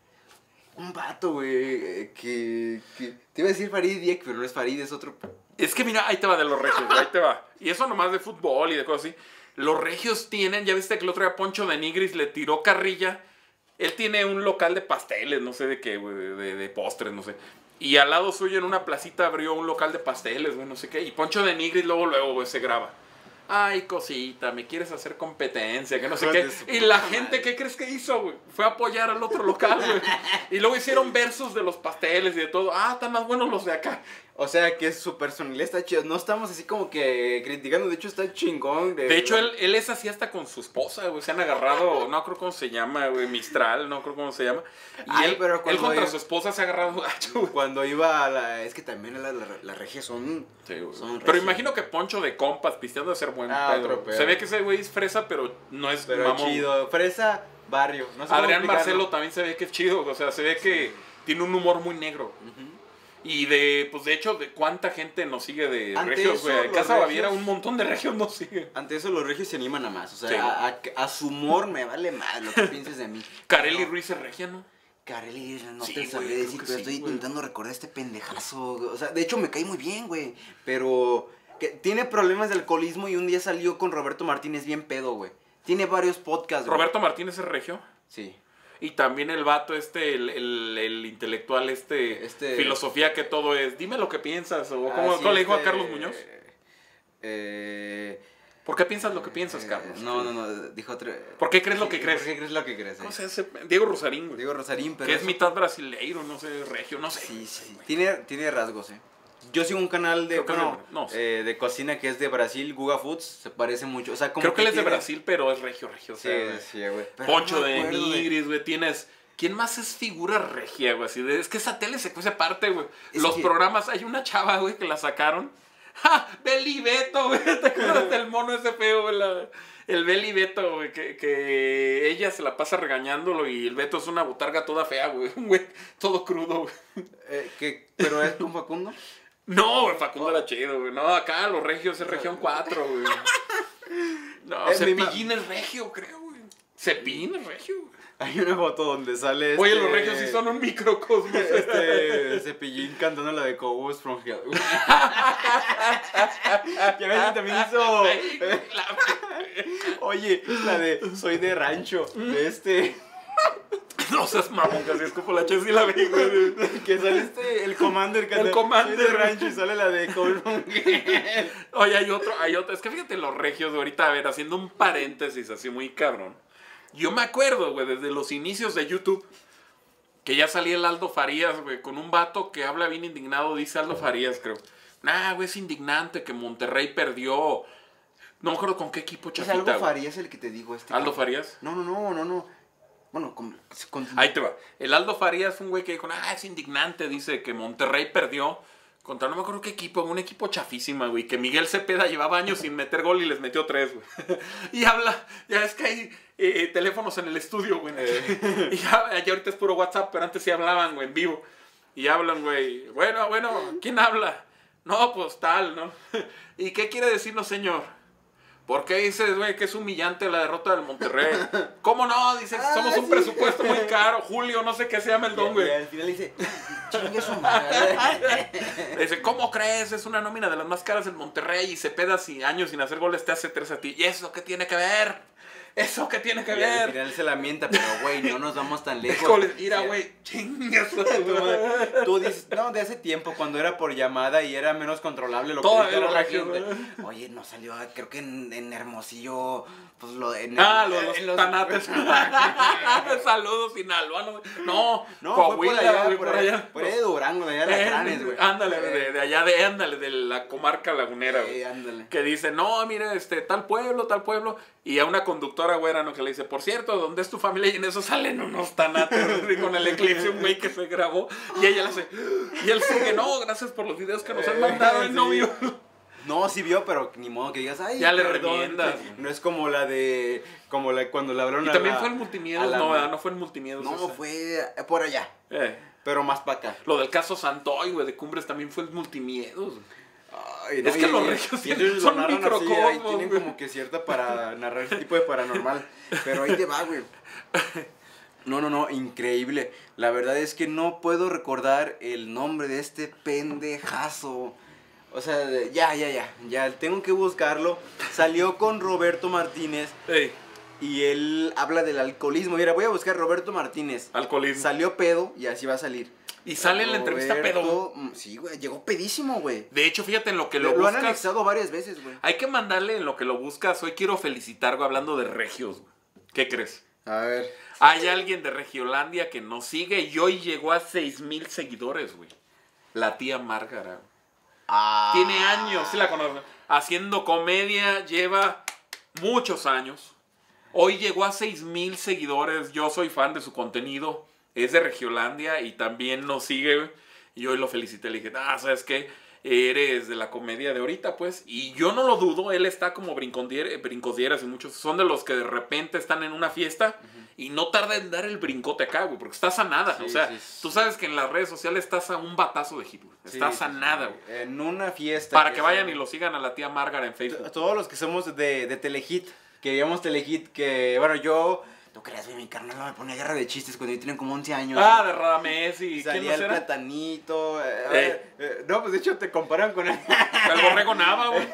S3: Un vato, güey, eh, que, que... Te iba a decir Farid Diek, pero no es Farid, es otro...
S2: Es que mira, ahí te va de los regios, ahí te va. Y eso nomás de fútbol y de cosas así. Los regios tienen, ya viste que el otro día Poncho de Nigris le tiró carrilla. Él tiene un local de pasteles, no sé de qué, güey, de, de, de postres, no sé. Y al lado suyo en una placita abrió un local de pasteles, güey, no sé qué. Y Poncho de Nigris luego, luego, güey, se graba. Ay, cosita, me quieres hacer competencia, que no sé
S3: Hijo
S2: qué.
S3: de su
S2: Y la
S3: puta
S2: gente,
S3: madre.
S2: ¿qué crees que hizo, güey? Fue a apoyar al otro local, güey. Y luego hicieron versos de los pasteles y de todo. Ah, están más buenos los de acá.
S3: O sea, que su personalidad está chida. No estamos así como que criticando, de hecho está chingón. De,
S2: De hecho, él, él es así hasta con su esposa, güey. Se han agarrado, no creo cómo se llama, güey, Mistral, no creo cómo se llama. Y
S3: Ay,
S2: él,
S3: pero
S2: él
S3: cuando
S2: contra
S3: él-
S2: su esposa se ha agarrado gacho, güey.
S3: Cuando iba a la... Es que también las la, la regias son...
S2: Sí, güey.
S3: son
S2: Pero
S3: regias.
S2: imagino que Poncho de compas pisteando de ser buen
S3: Ah,
S2: pedo.
S3: otro pedo.
S2: Se ve que ese güey es fresa, pero no es
S3: Pero
S2: mamón.
S3: chido. Fresa, barrio. No sé cómo
S2: Adrián
S3: explicarlo.
S2: Marcelo también se ve que es chido, o sea, se ve que tiene un humor muy negro.
S3: Ujú.
S2: Y de, pues de hecho, de cuánta gente nos sigue de
S3: Ante
S2: regios,
S3: eso,
S2: güey. En
S3: los
S2: Casa Baviera
S3: regios-
S2: un montón de regios nos siguen.
S3: Ante eso los regios se animan a más. O sea,
S2: Sí.
S3: a, a- a su humor me vale más lo que pienses de mí.
S2: Carely
S3: No.
S2: Ruiz es regia, ¿no?
S3: Carely, no
S2: Sí,
S3: te
S2: güey,
S3: sabré
S2: creo
S3: decir,
S2: que
S3: pero
S2: sí,
S3: estoy
S2: güey.
S3: intentando recordar este pendejazo. O sea, de hecho me cae muy bien, güey. Pero que tiene problemas de alcoholismo y un día salió con Roberto Martínez bien pedo, güey. Tiene varios podcasts, güey.
S2: Roberto Martínez es regio.
S3: Sí.
S2: Y también el vato este, el, el, el intelectual este,
S3: Este-
S2: filosofía que todo es, dime lo que piensas, o
S3: Ah,
S2: ¿cómo,
S3: sí,
S2: cómo le dijo a
S3: este,
S2: Carlos Muñoz?
S3: Eh...
S2: ¿Por qué piensas lo que piensas,
S3: eh,
S2: Carlos?
S3: No, no, no, dijo otro...
S2: ¿Por qué crees lo que
S3: Sí,
S2: crees?
S3: ¿Por qué crees lo que crees?
S2: ¿Cómo
S3: eh?
S2: se llama ese? Diego Rosarín, güey.
S3: Diego Rosarín, pero...
S2: Que es
S3: eso-
S2: mitad brasileiro, no sé, regio, no sé.
S3: Sí, sí. Tiene, tiene rasgos, eh. Yo sigo un canal de,
S2: Creo que es de-
S3: bueno,
S2: no, sí.
S3: eh, de cocina que es de Brasil, Guga Foods, se parece mucho. O sea, como
S2: Creo que él es de
S3: tiene-
S2: Brasil, pero es regio, regio. O
S3: Sí,
S2: sea,
S3: sí, güey. Pero
S2: Poncho
S3: no me
S2: de
S3: acuerdo, güey.
S2: Nigris, güey, tienes... ¿Quién más es figura regia, güey? Así de- es que esa tele se cuece aparte, güey.
S3: Es
S2: Los
S3: que-
S2: programas, hay una chava, güey, que la sacaron. ¡Ja! Beli Beto, güey. ¿Te acuerdas del mono ese feo, güey? La- el Beli Beto, güey, que, que ella se la pasa regañándolo y el Beto es una botarga toda fea, güey. Un güey todo crudo, güey.
S3: Eh, que, pero es con Facundo.
S2: No, güey, Facundo era chido, güey. No, acá los regios es región cuatro, güey. No,
S3: Es mi ma-
S2: Cepillín es regio, creo, güey. Cepillín es regio, güey.
S3: Hay una foto donde sale.
S2: Oye,
S3: este-
S2: los regios sí son un microcosmos.
S3: Este Cepillín cantando la de Cowboys from Hell. Ya ves, también hizo. Oye, la de Soy de rancho. De este.
S2: No seas mamón, casi escupo la Chelsea la vi, güey.
S3: Que sale este, el Commander. Que
S2: el Commander.
S3: De rancho y sale la de Cole Monger.
S2: Oye, hay otro, hay otro. Es que fíjate los regios, güey, ahorita, a ver, haciendo un paréntesis así muy cabrón. Yo me acuerdo, güey, desde los inicios de YouTube, que ya salía el Aldo Farías, güey, con un vato que habla bien indignado, dice Aldo Farías, creo. Nah, güey, es indignante que Monterrey perdió. No me acuerdo con qué equipo chafita,
S3: ¿Es Aldo
S2: güey.
S3: Farías el que te digo este?
S2: ¿Aldo
S3: cabrón?
S2: Farías?
S3: No, no, no, no, no. Bueno, con, con...
S2: Ahí te va. El Aldo Farías fue un güey que dijo, ah, es indignante, dice que Monterrey perdió contra no me acuerdo qué equipo, un equipo chafísima, güey, que Miguel Cepeda llevaba años sin meter gol y les metió tres, güey. Y habla, ya es que hay eh, teléfonos en el estudio, güey. Eh. Y ya, ya ahorita es puro WhatsApp, pero antes sí hablaban, güey, en vivo. Y hablan, güey, bueno, bueno, ¿quién habla? No, pues tal, ¿no? ¿Y qué quiere decirnos, señor? ¿Por qué dices, güey, que es humillante la derrota del Monterrey? ¿Cómo no? Dices,
S3: Ah,
S2: somos un
S3: sí.
S2: presupuesto muy caro. Julio, no sé qué se llama el don, güey.
S3: Y al final dice, chingue su madre.
S2: Dice, ¿cómo crees? Es una nómina de las más caras del Monterrey y Cepeda sin años sin hacer goles te hace tres a ti. ¿Y eso qué tiene que ver? ¿Eso qué tiene que
S3: Y al
S2: ver?
S3: final se lamenta, pero güey, no nos vamos tan lejos.
S2: Goles, mira, güey, chingas.
S3: Tú dices, no, de hace tiempo, cuando era por llamada y era menos controlable lo que
S2: Todavía
S3: dijera
S2: lo
S3: la
S2: regio,
S3: gente. Oye, no salió, creo que en, en Hermosillo, pues lo de... en-
S2: Ah, los, los,
S3: en los-
S2: tanates. Saludos, Sinaloa. No,
S3: No, fue por
S2: Coahuila,
S3: allá,
S2: güey,
S3: por allá. Por allá de Durango, de allá de
S2: Eh,
S3: Alacranes, güey.
S2: Ándale,
S3: Eh,
S2: de, de allá de, ándale, de la comarca lagunera, güey.
S3: eh, ándale.
S2: Que dice, no, mira, este, tal pueblo, tal pueblo. Y a una conductora güera, ¿no? Que le dice, por cierto, ¿dónde es tu familia? Y en eso salen unos tanates güey, con el eclipse, un güey que se grabó. Y ella le hace, y él sigue, no, gracias por los videos que nos han mandado el
S3: Sí.
S2: novio.
S3: No, sí vio, pero ni modo que digas, ay,
S2: Ya le
S3: perdón,
S2: remiendas.
S3: que no es como la de, como la cuando le hablaron
S2: Y
S3: a
S2: también
S3: la-
S2: fue el
S3: a
S2: multimiedos,
S3: la-
S2: no, ¿verdad? No fue el multimiedos.
S3: No,
S2: esa.
S3: fue por allá,
S2: Eh.
S3: pero más para acá.
S2: Lo del caso Santoy, güey, de Cumbres también fue el multimiedos.
S3: Ay,
S2: Es que los regios
S3: y ellos
S2: son
S3: lo narran así,
S2: microcosmos,
S3: ahí tienen
S2: güey.
S3: como que cierta para narrar ese tipo de paranormal. Pero ahí te va, güey. No, no, no, increíble. La verdad es que no puedo recordar el nombre de este pendejazo. O sea, de- ya, ya, ya, ya, tengo que buscarlo. Salió con Roberto Martínez
S2: Ey,
S3: y él habla del alcoholismo. Mira, voy a buscar Roberto Martínez.
S2: alcoholismo.
S3: Salió pedo y así va a salir.
S2: Y sale en la entrevista
S3: Roberto-
S2: pedo.
S3: mm, Sí, güey, llegó pedísimo, güey.
S2: De hecho, fíjate en lo que
S3: Lo,
S2: lo,
S3: lo han
S2: buscas.
S3: anexado varias veces, güey.
S2: Hay que mandarle en lo que lo buscas. Hoy quiero felicitar, güey, hablando de regios, güey. ¿Qué crees?
S3: A ver.
S2: Hay alguien de Regiolandia que nos sigue y hoy llegó a seis mil seguidores, güey. La tía Márgara. güey.
S3: Ah.
S2: Tiene años, sí la conozco. Haciendo comedia, lleva muchos años. Hoy llegó a seis mil seguidores. Yo soy fan de su contenido. Es de Regiolandia y también nos sigue, güey. Y hoy lo felicité. Le dije, ah, ¿sabes qué? Eres de la comedia de ahorita, pues. Y yo no lo dudo. Él está como brincondieras brincosdieras y muchos. Son de los que de repente están en una fiesta y no tarda en dar el brincote acá, güey. Porque estás a nada.
S3: Sí,
S2: o sea,
S3: sí, sí.
S2: tú sabes que en las redes sociales estás a un batazo de hit, güey.
S3: Sí,
S2: Estás
S3: sí,
S2: a
S3: sí.
S2: nada, güey.
S3: En una fiesta.
S2: Para que vayan
S3: sea-
S2: y lo sigan a la tía Márgara en Facebook.
S3: T- Todos los que somos de, de Telehit, que veíamos Telehit, que, bueno, yo... ¿Tú crees, güey? Mi carnal me ponía guerra de chistes cuando yo tenía como once años.
S2: Ah, de Radamés y ¿quién
S3: Salía
S2: más
S3: el
S2: era?
S3: platanito. eh,
S2: Eh.
S3: eh, no, pues de hecho te comparan con él.
S2: El Borrego Nava, güey.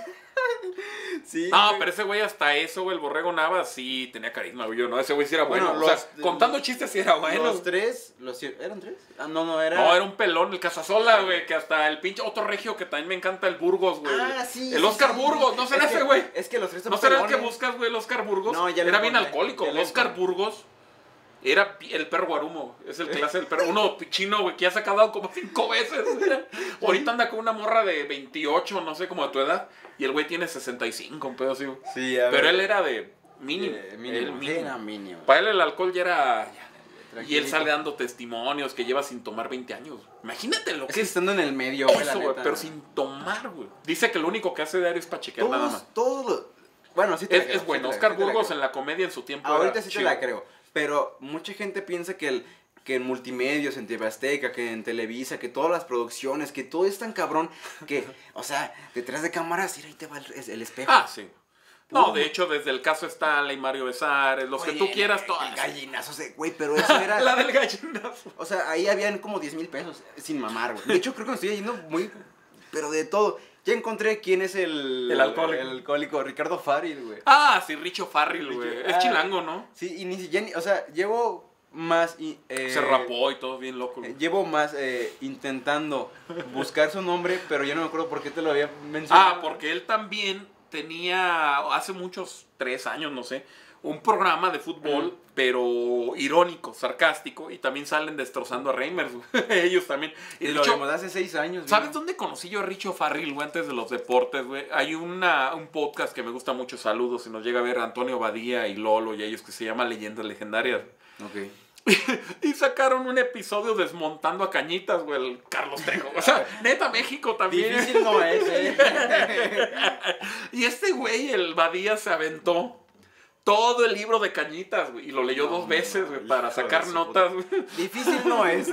S3: Sí.
S2: No,
S3: güey.
S2: pero ese güey hasta eso, güey, el Borrego Nava sí tenía carisma, güey. Yo, no, ese güey sí era bueno.
S3: Bueno,
S2: o sea,
S3: los-
S2: contando chistes sí era bueno.
S3: Los tres, los, ¿eran tres? Ah, no, no, era...
S2: No, era un pelón, el Casasola, güey, que hasta el pinche otro regio que también me encanta, el Burgos, güey.
S3: Ah, sí.
S2: El
S3: sí,
S2: Oscar
S3: sí.
S2: Burgos, ¿no será
S3: Es que-
S2: ese, güey?
S3: Es que los tres son
S2: ¿No será el que
S3: pelones.
S2: buscas, güey, el Oscar Burgos?
S3: No, ya lo
S2: Era bien
S3: encontré,
S2: alcohólico.
S3: ya lo
S2: Oscar
S3: encontré.
S2: Burgos era pi- el perro guarumo. Es el clase del perro. Uno chino, güey, que ya se ha casado como cinco veces. güey. Ahorita anda con una morra de veintiocho, no sé, como de tu edad. Y el güey tiene sesenta y cinco, un pedo así, güey.
S3: Sí, a ver.
S2: Pero él era de mínimo.
S3: Eh,
S2: Él
S3: mínimo.
S2: mínimo.
S3: Sí, era mínimo.
S2: Para él el alcohol ya era... Y él
S3: Tranquilito.
S2: sale dando testimonios que lleva sin tomar veinte años. Imagínate lo
S3: Es
S2: que
S3: que
S2: es
S3: estando en el medio, güey, la
S2: eso, güey,
S3: neta.
S2: pero sin tomar, güey. Dice que lo único que hace diario es pachequear nada más.
S3: Todos, todos los... Bueno, sí te la
S2: Es,
S3: creo,
S2: es bueno,
S3: sí te la-
S2: Oscar
S3: sí te la
S2: Burgos
S3: creo.
S2: en la comedia en su tiempo
S3: Ahorita
S2: era
S3: sí te
S2: chido.
S3: la creo. Pero mucha gente piensa que el que en multimedios, en T V Azteca, que en Televisa, que todas las producciones, que todo es tan cabrón que, o sea, detrás de cámaras, mira, ahí te va el, el espejo.
S2: Ah, sí. No,
S3: Pum.
S2: de hecho, desde el caso Stanley, Mario Besares, los que
S3: Oye,
S2: tú quieras,
S3: el-
S2: todas.
S3: el gallinazo, ese, güey, pero eso era...
S2: La del gallinazo.
S3: O sea, ahí habían como diez mil pesos, sin mamar, güey. De hecho, creo que me estoy yendo muy... Pero de todo. Ya encontré quién es el...
S2: El alcohólico.
S3: El alcohólico, Ricardo Faril, güey.
S2: Ah, sí, Richo Farrell, güey. Es
S3: Ah.
S2: chilango, ¿no?
S3: Sí, y ni siquiera, ni- o sea, llevo más... y, eh,
S2: Se rapó y todo bien loco.
S3: eh, Llevo más eh, intentando buscar su nombre, pero ya no me acuerdo por qué te lo había mencionado.
S2: Ah, porque él también tenía, hace muchos, tres años, no sé, un programa de fútbol, uh-huh. pero irónico, sarcástico, y también salen destrozando a Reimers, ellos también.
S3: Y, y lo vimos hace seis años.
S2: ¿Sabes güey? Dónde conocí yo a Richo Farril, güey, antes de los deportes, güey? Hay una, un podcast que me gusta mucho, saludos, si nos llega a ver Antonio Badía y Lolo y ellos, que se llama Leyendas Legendarias.
S3: Ok.
S2: Y sacaron un episodio desmontando a Cañitas, güey, el Carlos Trejo. O sea, neta, México también.
S3: Difícil no es, ¿eh?
S2: Y este güey, el Badía, se aventó todo el libro de Cañitas, güey, y lo leyó no, dos veces, güey, para sacar notas, güey.
S3: Difícil no es.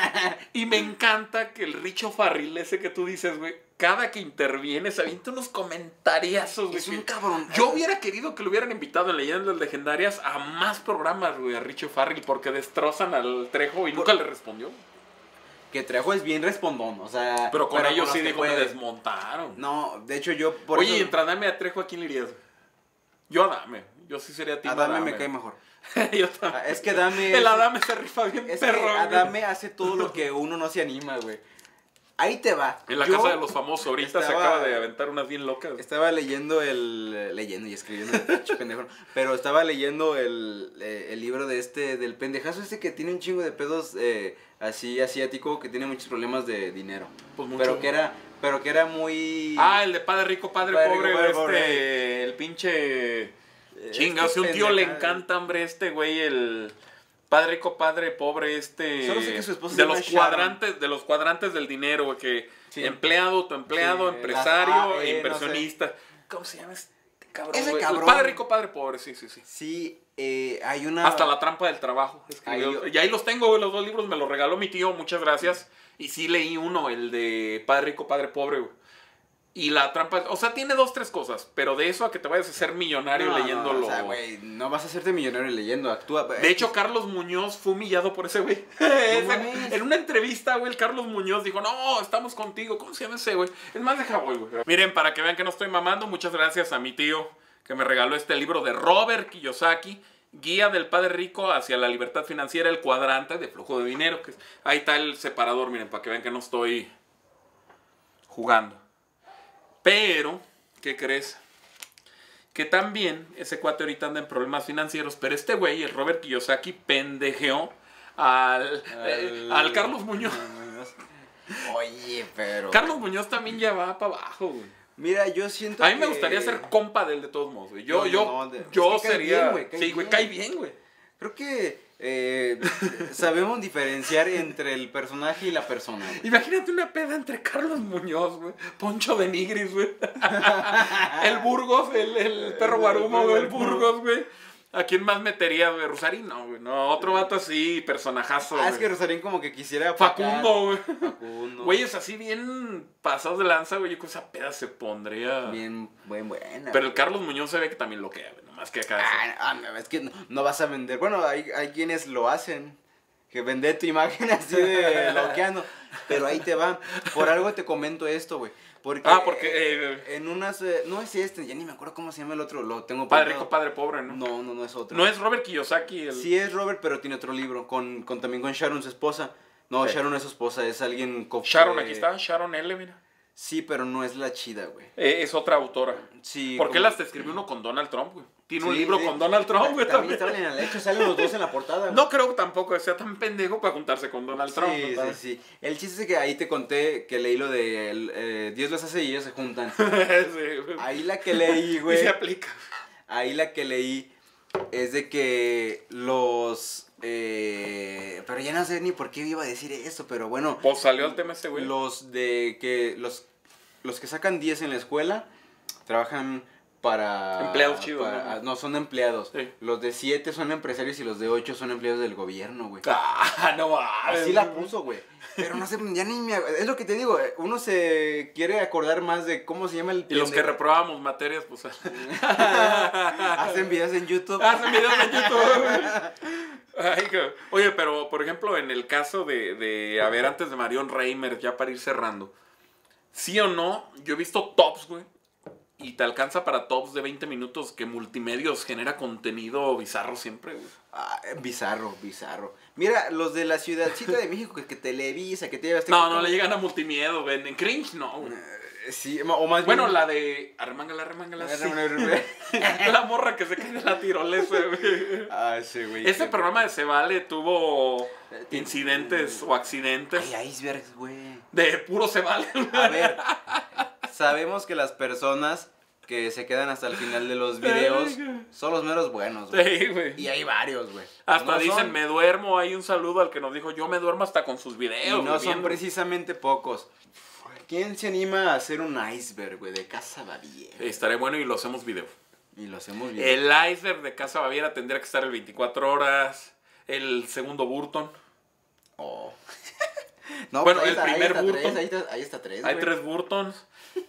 S2: Y me encanta que el Richo Farril, ese que tú dices, güey, cada que interviene se avienta unos comentariazos, güey.
S3: Es un cabrón.
S2: Yo hubiera querido que lo hubieran invitado en Leyendas Legendarias a más programas, güey, a Richo Farril, porque destrozan al Trejo y
S3: Por...
S2: nunca le respondió.
S3: Que Trejo es bien respondón, o sea...
S2: Pero con
S3: pero
S2: ellos
S3: con
S2: sí dijo, me
S3: puede.
S2: desmontaron.
S3: No, de hecho yo... Por
S2: Oye,
S3: eso...
S2: entre Adame a Trejo, ¿a quién le irías? Yo a Adame. Yo sí sería team
S3: Adame.
S2: Adame
S3: me cae mejor.
S2: Yo también.
S3: Es que Adame...
S2: El Adame se rifa bien
S3: es
S2: perro.
S3: Que Adame hace todo lo que uno no se anima, güey. Ahí te va.
S2: En la
S3: Yo
S2: casa de los famosos. Ahorita
S3: estaba,
S2: se acaba de aventar unas bien locas.
S3: Estaba leyendo el... Leyendo y escribiendo. pendejo, pero estaba leyendo el, el libro de este... Del pendejazo este que tiene un chingo de pedos... Eh, así asiático, que tiene muchos problemas de dinero.
S2: Pues mucho.
S3: Pero que era... Pero que era muy...
S2: Ah, el de padre rico, padre, padre pobre. Rico, padre, este,
S3: pobre.
S2: El pinche... Chinga, este o sea, un tío le encanta, hombre, este güey, el... Padre rico, padre pobre, este...
S3: Solo sé que su esposa
S2: de los cuadrantes, Sharon. De los cuadrantes del dinero, güey, que... Sí. Empleado, tu empleado, sí, empresario, A, e, inversionista. No sé. ¿Cómo se llama este cabrón?
S3: Ese
S2: güey?
S3: cabrón.
S2: Padre rico, padre pobre, sí, sí, sí.
S3: Sí, eh, hay una...
S2: Hasta la trampa del trabajo. Ahí yo... Y ahí los tengo, güey, los dos libros, me los regaló mi tío, muchas gracias. Y sí leí uno, el de Padre rico, padre pobre, güey. Y la trampa, o sea, tiene dos, tres cosas, pero de eso a que te vayas a hacer millonario no, leyéndolo.
S3: No, o sea, güey, no vas a hacerte millonario leyendo, actúa.
S2: De hecho, Carlos Muñoz fue humillado por ese güey. No ese, en una entrevista, güey, el Carlos Muñoz dijo, no, estamos contigo. ¿Cómo se llama ese güey? Es más, deja güey, güey. Miren, para que vean que no estoy mamando, muchas gracias a mi tío que me regaló este libro de Robert Kiyosaki, Guía del Padre Rico hacia la Libertad Financiera, el cuadrante de flujo de dinero. Que es, ahí está el separador, miren, para que vean que no estoy jugando. Pero, ¿qué crees? Que también ese cuate ahorita anda en problemas financieros, pero este güey, el Robert Kiyosaki, pendejeó al, al, eh, al Carlos Muñoz.
S3: Oye, pero...
S2: Carlos Muñoz también ya va para abajo, güey.
S3: Mira, yo siento
S2: A mí
S3: que...
S2: me gustaría ser compa de él de todos modos, güey. Yo,
S3: no,
S2: yo,
S3: no, de...
S2: yo
S3: es que
S2: sería...
S3: Bien,
S2: sí, güey, cae bien, güey.
S3: Creo que... Eh, sabemos diferenciar entre el personaje y la persona, güey.
S2: Imagínate una peda entre Carlos Muñoz, güey, Poncho de Nigris, güey, el Burgos, el, el perro guarumo, güey, el Burgos, güey. ¿A quién más metería, güey? Rosarín, no, güey, no, otro vato así, personajazo,
S3: Ah,
S2: güey.
S3: es que Rosarín como que quisiera...
S2: Facundo, güey.
S3: Facundo.
S2: Güey, es así bien pasados de lanza, güey, yo con esa peda se pondría...
S3: Bien, buen, buena.
S2: Pero el Carlos Muñoz se ve que también lo queda, güey, nomás que acá...
S3: Ah, no, es que no, no vas a vender... Bueno, hay, hay quienes lo hacen, que vender tu imagen así de loqueando, pero ahí te va. Por algo te comento esto, güey. Porque,
S2: ah, porque... Eh,
S3: en unas... Eh, no es este, ya ni me acuerdo cómo se llama el otro, lo tengo...
S2: Padre rico, padre pobre, ¿no?
S3: No, no, no es otro.
S2: No es Robert Kiyosaki el...
S3: Sí es Robert, pero tiene otro libro, con, con también con Sharon, su esposa. No, sí. Sharon es su esposa, es alguien... Co
S2: Sharon, aquí está, Sharon L, mira.
S3: Sí, pero no es la chida, güey.
S2: Eh, es otra autora.
S3: Sí.
S2: ¿Por qué
S3: como...
S2: las te escribió uno con Donald Trump, güey? Tiene
S3: sí,
S2: un libro
S3: sí.
S2: con Donald Trump, güey.
S3: También salen en la leche, salen los dos en la portada. Güey.
S2: No creo tampoco que sea tan pendejo para juntarse con Donald Trump.
S3: Sí,
S2: ¿no?
S3: sí, sí. El chiste es que ahí te conté que leí lo de el, eh, Dios los hace y ellos se juntan.
S2: Sí,
S3: ahí la que leí, güey.
S2: Y se aplica.
S3: Ahí la que leí es de que los... Eh, pero ya no sé ni por qué iba a decir eso, pero bueno.
S2: Pues salió el tema este güey.
S3: Los de que... Los, los que sacan diez en la escuela trabajan... Para...
S2: Empleados chidos,
S3: para,
S2: ¿no?
S3: No, son empleados.
S2: Sí.
S3: Los de siete son empresarios y los de ocho son empleados del gobierno, güey.
S2: Ah, no mames.
S3: Así la puso, güey. Pero no sé, ya ni me... Es lo que te digo, uno se quiere acordar más de cómo se llama el...
S2: Y los que reprobábamos materias, pues...
S3: Hacen videos en YouTube.
S2: Hacen videos en YouTube, güey. Ay, que... Oye, pero, por ejemplo, en el caso de, de... A ver, antes de Marion Reimers, ya para ir cerrando. ¿Sí o no? Yo he visto tops, güey. y te alcanza para tops de veinte minutos que Multimedios genera contenido bizarro siempre, güey.
S3: Ah, bizarro, bizarro. Mira, los de la Ciudadcita de México, que, que Televisa, que te llevas...
S2: No, no le llegan a Multimedios, güey. En Cringe, no, güey.
S3: Sí, o más
S2: bueno,
S3: bien...
S2: la de arremángala, arremángala. Sí. La morra que se cae de la tirolesa, güey.
S3: Ah, sí, güey.
S2: Este programa de Se Vale tuvo incidentes o accidentes.
S3: Hay icebergs, güey.
S2: De puro Se Vale.
S3: A ver, sabemos que las personas que se quedan hasta el final de los videos son los meros buenos, güey.
S2: Sí, güey.
S3: Y hay varios, güey.
S2: Hasta
S3: no
S2: dicen,
S3: son...
S2: me duermo. Hay un saludo al que nos dijo, yo me duermo hasta con sus videos.
S3: Y no son
S2: viendo.
S3: precisamente pocos. ¿Quién se anima a hacer un iceberg, güey, de Casa Baviera?
S2: Estaré bueno y lo hacemos video.
S3: Y lo hacemos video.
S2: El iceberg de Casa Baviera tendría que estar el veinticuatro horas. El segundo Burton.
S3: Oh. No,
S2: bueno,
S3: pues
S2: el
S3: está,
S2: primer
S3: ahí
S2: Burton.
S3: Tres, ahí, está, ahí está tres,
S2: Hay
S3: güey.
S2: tres Burtons.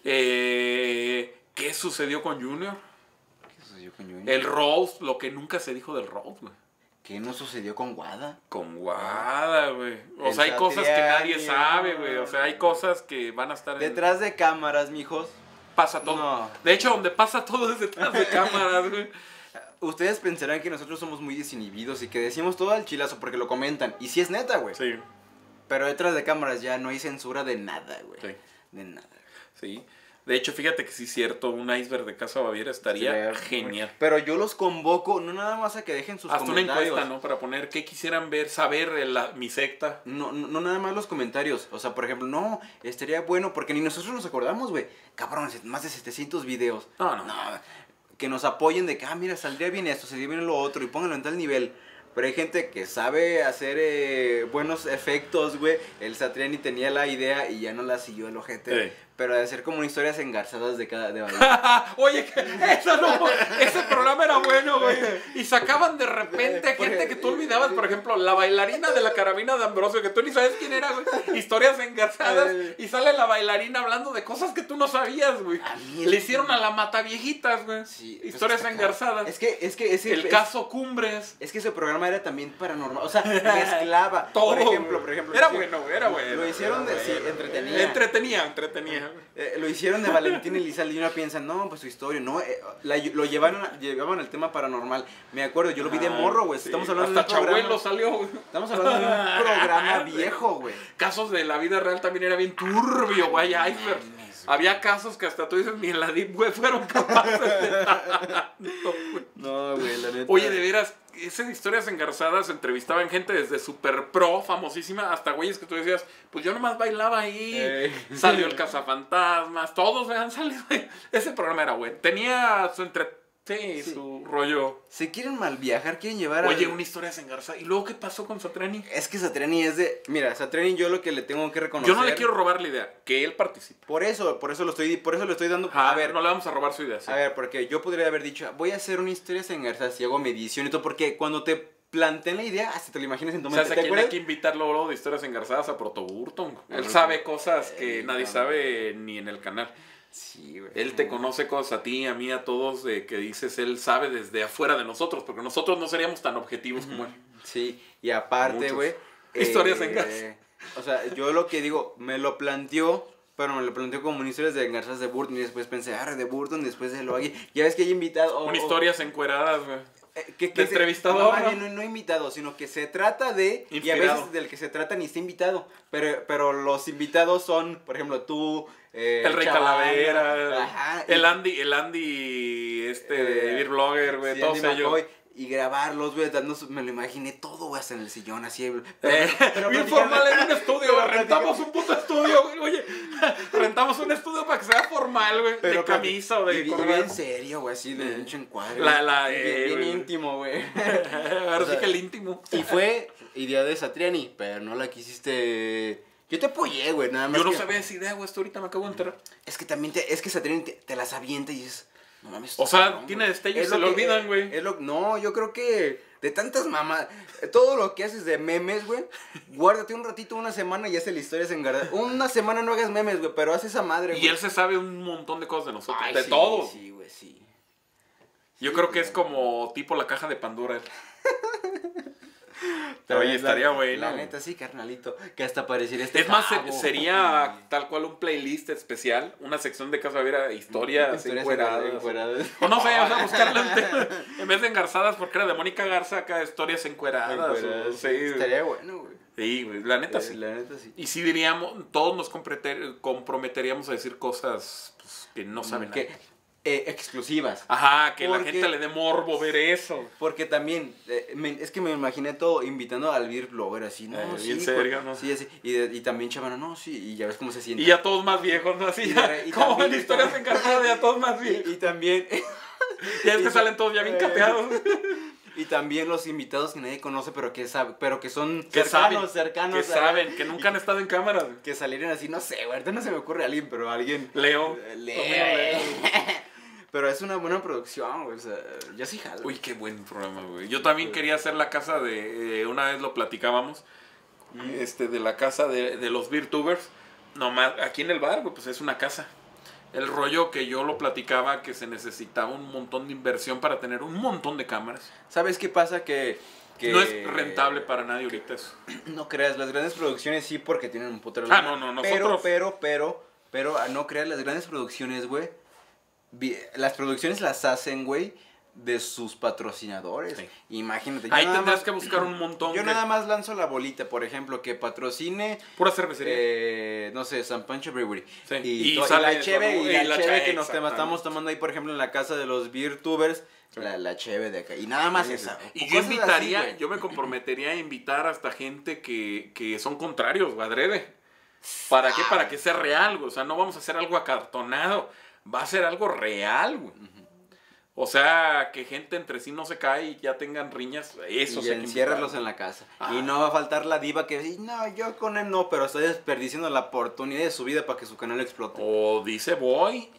S2: Eh, ¿Qué sucedió con Junior?
S3: ¿Qué sucedió con Junior?
S2: El Rose, lo que nunca se dijo del Rose, güey.
S3: ¿Qué no sucedió con Guada?
S2: Con Guada, güey. O
S3: El
S2: sea, hay cosas que nadie
S3: Satriani.
S2: sabe, güey. O sea, hay cosas que van a estar en...
S3: Detrás de cámaras, mijos.
S2: Pasa todo.
S3: No.
S2: De hecho, donde pasa todo es detrás de cámaras, güey.
S3: Ustedes pensarán que nosotros somos muy desinhibidos y que decimos todo al chilazo porque lo comentan. Y sí es neta, güey.
S2: Sí,
S3: Pero detrás de cámaras ya no hay censura de nada, güey.
S2: sí,
S3: De nada.
S2: sí. De hecho, fíjate que sí es cierto, un iceberg de Casa Baviera estaría
S3: Sería-
S2: genial.
S3: Pero yo los convoco, no nada más a que dejen sus
S2: Hasta una
S3: comentarios.
S2: encuesta, ¿no? Para poner qué quisieran ver, saber el- la, mi secta.
S3: No, no, no nada más los comentarios. O sea, por ejemplo, no, estaría bueno porque ni nosotros nos acordamos, güey. Cabrón, más de setecientos videos.
S2: No, no.
S3: Que nos apoyen de que, ah, mira, saldría bien esto, saldría bien lo otro y pónganlo en tal nivel. Pero hay gente que sabe hacer eh, buenos efectos, güey. El Satriani tenía la idea y ya no la siguió el ojete.
S2: Sí.
S3: Pero de hacer como historias engarzadas de cada... De
S2: Oye, que eso no, ese programa era bueno, güey. Y sacaban de repente gente que tú olvidabas, por ejemplo, la bailarina de la carabina de Ambrosio, que tú ni sabes quién era, güey. Historias engarzadas. Y sale la bailarina hablando de cosas que tú no sabías, güey.
S3: A mí
S2: Le
S3: es-
S2: hicieron a la Mataviejitas, güey.
S3: Sí,
S2: Historias
S3: pues,
S2: engarzadas.
S3: Es que, es que ese...
S2: El
S3: es-
S2: caso Cumbres.
S3: Es que ese programa era también paranormal, o sea, mezclaba.
S2: Todo,
S3: por ejemplo,
S2: güey.
S3: por ejemplo.
S2: Era
S3: lo hicieron-
S2: bueno, güey, era bueno.
S3: Lo hicieron de,
S2: Era
S3: sí,
S2: bueno.
S3: entretenía.
S2: Entretenía, entretenía.
S3: Eh, lo hicieron de Valentín Elizalde y uno piensa, no, pues su historia, no, eh, la- lo llevaron, a- llevaban al tema paranormal. Me acuerdo, yo lo vi de morro, güey.
S2: Sí,
S3: Estamos hablando
S2: hasta
S3: de un programa.
S2: Chabuelo salió, güey.
S3: Estamos hablando de un programa viejo, güey.
S2: Casos de la vida real también era bien turbio, güey, iceberg. Había casos que hasta tú dices, ni en la Deep Web fueron capaces de tanto, güey.
S3: No, güey, la neta.
S2: Oye, de veras, esas historias engarzadas entrevistaban gente desde super pro, famosísima, hasta güeyes que tú decías, pues yo nomás bailaba ahí,
S3: Ey.
S2: salió el cazafantasmas, todos han salido ahí. Ese programa era bueno, tenía su entre... Sí,
S3: Sí.
S2: su rollo.
S3: Se quieren mal viajar, quieren llevar a...
S2: Oye, una historia engarzada. ¿Y luego qué pasó con Satriani?
S3: Es que Satriani es de... Mira, Satriani yo lo que le tengo que reconocer...
S2: Yo no le quiero robar la idea, que él participe.
S3: Por eso, por eso lo estoy, por eso lo estoy dando...
S2: Ajá,
S3: a ver,
S2: no le vamos a robar su idea. sí.
S3: A ver, porque yo podría haber dicho, voy a hacer una historia engarzadas y hago medición y todo, porque cuando te plantean la idea, hasta te lo imaginas en tu
S2: O sea,
S3: mente.
S2: ¿a
S3: ¿Te
S2: quién hay
S3: acuerdas?
S2: que invitarlo luego de historias engarzadas a Proto Burton? Él
S3: Proto-
S2: sabe cosas que
S3: Eh,
S2: nadie
S3: no.
S2: sabe ni en el canal.
S3: Sí, güey.
S2: Él te conoce cosas a ti, a mí, a todos, de que dices, él sabe desde afuera de nosotros, porque nosotros no seríamos tan objetivos como él.
S3: Sí, y aparte,
S2: Muchos.
S3: güey...
S2: Historias
S3: eh,
S2: engarzadas.
S3: O sea, yo lo que digo, me lo planteó, pero me lo planteó como una historia de engarzadas de Burton y después pensé, ah, de Burton, después de lo aquí. Ya ves que hay invitado...
S2: Con historias encueradas, güey.
S3: Eh, que,
S2: de
S3: que se-
S2: entrevistador,
S3: no, más
S2: ¿no?
S3: bien, no, no invitado, sino que se trata de... Y a
S2: Inspirado.
S3: veces del que se trata ni está invitado. Pero, pero los invitados son, por ejemplo, tú... eh,
S2: El Rey
S3: Chavana,
S2: Calavera,
S3: ajá, y-
S2: el Andy, el Andy, este, de
S3: Eh,
S2: Beer Blogger, güey,
S3: sí,
S2: todos
S3: Andy
S2: ellos.
S3: McCoy, y grabarlos, güey, dando su- me lo imaginé todo, güey, hasta en el sillón, así. Pero,
S2: Eh,
S3: pero
S2: bien
S3: platicando-
S2: formal en un estudio,
S3: pero
S2: rentamos un puto estudio, güey, oye, rentamos un estudio para que sea formal, güey, de
S3: pero
S2: camisa o de
S3: y, y
S2: corbata.
S3: bien serio, güey, así de mucho encuadre.
S2: La- la,
S3: bien,
S2: eh,
S3: bien
S2: güey.
S3: íntimo, güey.
S2: Ahora
S3: O sea,
S2: sí que el íntimo.
S3: Y fue idea de Satriani, pero no la quisiste... Yo te apoyé, güey, nada más
S2: Yo no
S3: que-
S2: sabía esa idea, güey, hasta ahorita me acabo de enterar.
S3: Es que también te, es que Satriani te, te las avienta y dices, no mames.
S2: O
S3: está
S2: sea,
S3: cabrón,
S2: tiene
S3: güey.
S2: destellos,
S3: Es
S2: se
S3: lo
S2: le
S3: que-
S2: olvidan,
S3: eh,
S2: güey.
S3: es lo- No, yo creo que de tantas mamás, todo lo que haces de memes, güey, guárdate un ratito, una semana y hace la historia engarda. Una semana no hagas memes, güey, pero haz esa madre, güey.
S2: Y él se sabe un montón de cosas de nosotros,
S3: Ay,
S2: de
S3: sí,
S2: todo.
S3: Sí, güey, sí.
S2: Yo creo que es como tipo la caja de Pandora. Oye, estaría bueno.
S3: La neta, sí, carnalito. Que hasta pareciera este.
S2: Es más,
S3: pavo.
S2: sería tal cual un playlist especial, una sección de Casa Vera, historias,
S3: Historias
S2: encueradas.
S3: encueradas.
S2: O no sé, o sea, buscarle un tema. En vez de engarzadas, porque era de Mónica Garza, acá historias encueradas.
S3: Encueradas,
S2: o-
S3: sí,
S2: sí,
S3: estaría bueno, güey.
S2: Sí, güey, la neta
S3: Eh,
S2: sí.
S3: La neta, sí.
S2: Y sí diríamos, todos nos comprometer- comprometeríamos a decir cosas pues, que no saben
S3: Que,
S2: nada.
S3: eh, exclusivas.
S2: Ajá, que la
S3: Porque-
S2: gente le dé morbo ver eso.
S3: Porque también, eh, me- es que me imaginé todo invitando al beer blogger así, no,
S2: Eh,
S3: sí,
S2: bien serio,
S3: con-
S2: ¿no?
S3: Sí, así, y, de- y también Chavana, no, sí, y ya ves cómo se siente.
S2: Y ya todos más viejos, ¿no? Así
S3: Y
S2: ya,
S3: de- y
S2: como
S3: también
S2: en historias
S3: está-
S2: encargadas, ya todos más viejos.
S3: Y, y también,
S2: Ya es que
S3: y-
S2: salen todos ya bien
S3: eh,
S2: cateados.
S3: y también los invitados que nadie conoce, pero que sabe, pero que son
S2: Que
S3: cercanos,
S2: saben,
S3: cercanos.
S2: que
S3: a-
S2: saben, que nunca han estado en cámara. güey.
S3: Que salieron así, no sé, güey, ahorita no se me ocurre alguien, pero alguien.
S2: Leo.
S3: Eh,
S2: Leo,
S3: Leo. Pero es una buena producción, güey, o sea, yo sí jalo.
S2: Uy, qué buen programa, güey. Yo también quería hacer la casa de... eh, una vez lo platicábamos. Este, de la casa de, de los VirTubers. Nomás, aquí en el bar, güey, pues es una casa. El rollo que yo lo platicaba, que se necesitaba un montón de inversión para tener un montón de cámaras.
S3: ¿Sabes qué pasa? Que, que-
S2: No es rentable para nadie ahorita eso.
S3: No creas, las grandes producciones sí porque tienen un putero de
S2: Ah,
S3: lana.
S2: no, no,
S3: Pero,
S2: nosotros-
S3: pero, pero, pero, ah, no creas, las grandes producciones, güey, vi- las producciones las hacen, güey, de sus patrocinadores.
S2: Sí.
S3: Imagínate. yo
S2: Ahí
S3: nada
S2: tendrás
S3: más-
S2: que buscar un montón
S3: Yo
S2: de...
S3: nada más lanzo la bolita, por ejemplo, que patrocine,
S2: Pura cervecería.
S3: eh, no sé, San Pancho Brewery.
S2: Sí.
S3: Y,
S2: Y
S3: to- y
S2: sale
S3: la cheve,
S2: eso, ¿no?
S3: y la
S2: Y la
S3: cheve
S2: cheve,
S3: que nos
S2: exactamente.
S3: estamos tomando ahí, por ejemplo, en la casa de los VirTubers,
S2: Sí.
S3: la, la cheve de acá. Y nada más
S2: Sí,
S3: esa.
S2: sí. Y yo
S3: Cosas así,
S2: invitaría,
S3: güey.
S2: yo me comprometería a invitar hasta gente que, que son contrarios, güey, adrede. ¿Para qué? Para que sea real, güey. O sea, no vamos a hacer algo acartonado. Va a ser algo real, güey. O sea, que gente entre sí no se cae y ya tengan riñas. Eso
S3: Y
S2: sí.
S3: enciérralos en la casa.
S2: Ah.
S3: Y no va a faltar la diva que dice, no, yo con él no, pero estoy desperdiciando la oportunidad de su vida para que su canal explote.
S2: O dice voy.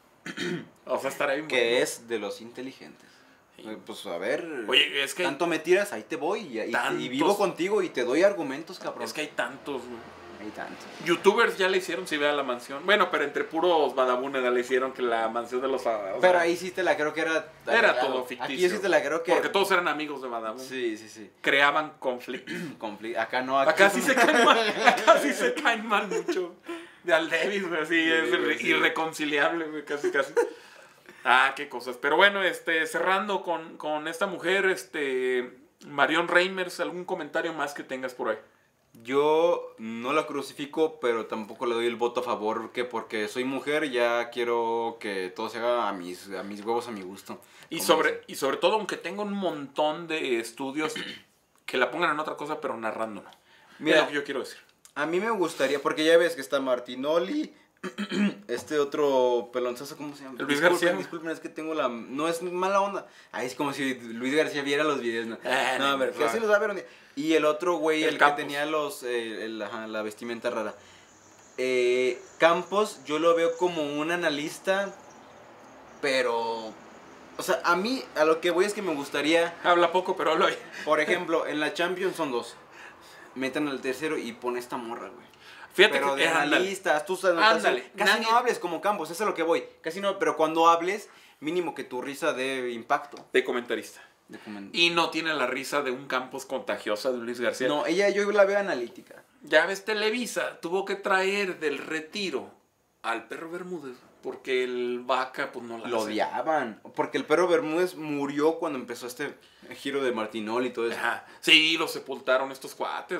S2: O sea, estará bien.
S3: Que
S2: bueno.
S3: es de los inteligentes. Eh, Pues a ver,
S2: Oye, es que, hay,
S3: tanto me tiras, ahí te voy. Y, y- y
S2: tantos-
S3: vivo contigo y te doy argumentos, cabrón.
S2: es que hay tantos, güey.
S3: Hay tanto.
S2: Youtubers ya le hicieron si vea la mansión. Bueno, pero entre puros badabunes ya le hicieron que la mansión de los... o sea,
S3: Pero ahí sí te la creo que era...
S2: era todo ficticio.
S3: Aquí sí te la creo que...
S2: Porque todos eran amigos de Badabun.
S3: Sí, sí, sí.
S2: Creaban conflictos.
S3: Confli- Acá no,
S2: Acá sí se caen mal, acá sí se caen mal mucho. De al Davis, güey, así es irre-
S3: sí.
S2: irreconciliable, güey, casi, casi. Ah, qué cosas. Pero bueno, este, cerrando con, con esta mujer, este, Marion Reimers, ¿algún comentario más que tengas por ahí?
S3: Yo no la crucifico, pero tampoco le doy el voto a favor, que porque soy mujer ya quiero que todo se haga a mis, a mis huevos, a mi gusto.
S2: Y
S3: Como
S2: sobre,
S3: dicen.
S2: y sobre todo, aunque tenga un montón de estudios, que la pongan en otra cosa, pero narrando, ¿no? Mira,
S3: Mira,
S2: lo que yo quiero decir.
S3: a mí me gustaría, porque ya ves que está Martinoli, este otro pelonzazo, ¿cómo se llama?
S2: El Luis
S3: Disculpen,
S2: García.
S3: Disculpen, es que tengo la... No es mala onda. Ahí es como si Luis García viera los videos, ¿no?
S2: Eh,
S3: no, a ver,
S2: no,
S3: que
S2: no.
S3: así los va a ver un día. Y el otro güey,
S2: El
S3: el,
S2: Campos.
S3: que tenía los, eh, el- ajá, la vestimenta rara. Eh, Campos, yo lo veo como un analista, pero... O sea, a mí, a lo que voy es que me gustaría...
S2: Habla poco, pero habla bien.
S3: Por ejemplo, en la Champions son dos. Metan al tercero y pon esta morra, güey.
S2: Fíjate
S3: Pero
S2: que
S3: de
S2: ándale.
S3: analistas, tú sabes,
S2: Ándale,
S3: casi
S2: nadie-
S3: no hables como Campos, eso es a lo que voy. Casi no, pero cuando hables, mínimo que tu risa dé impacto.
S2: De comentarista.
S3: De comen-
S2: Y no tiene la risa de un Campos contagiosa de Luis García.
S3: No, ella yo la veo analítica.
S2: Ya ves, Televisa tuvo que traer del retiro al perro Bermúdez porque el Vaca pues no la
S3: Lo
S2: hace.
S3: odiaban. Porque el perro Bermúdez murió cuando empezó este giro de Martinoli y todo eso.
S2: Ajá. Sí, lo sepultaron estos cuates.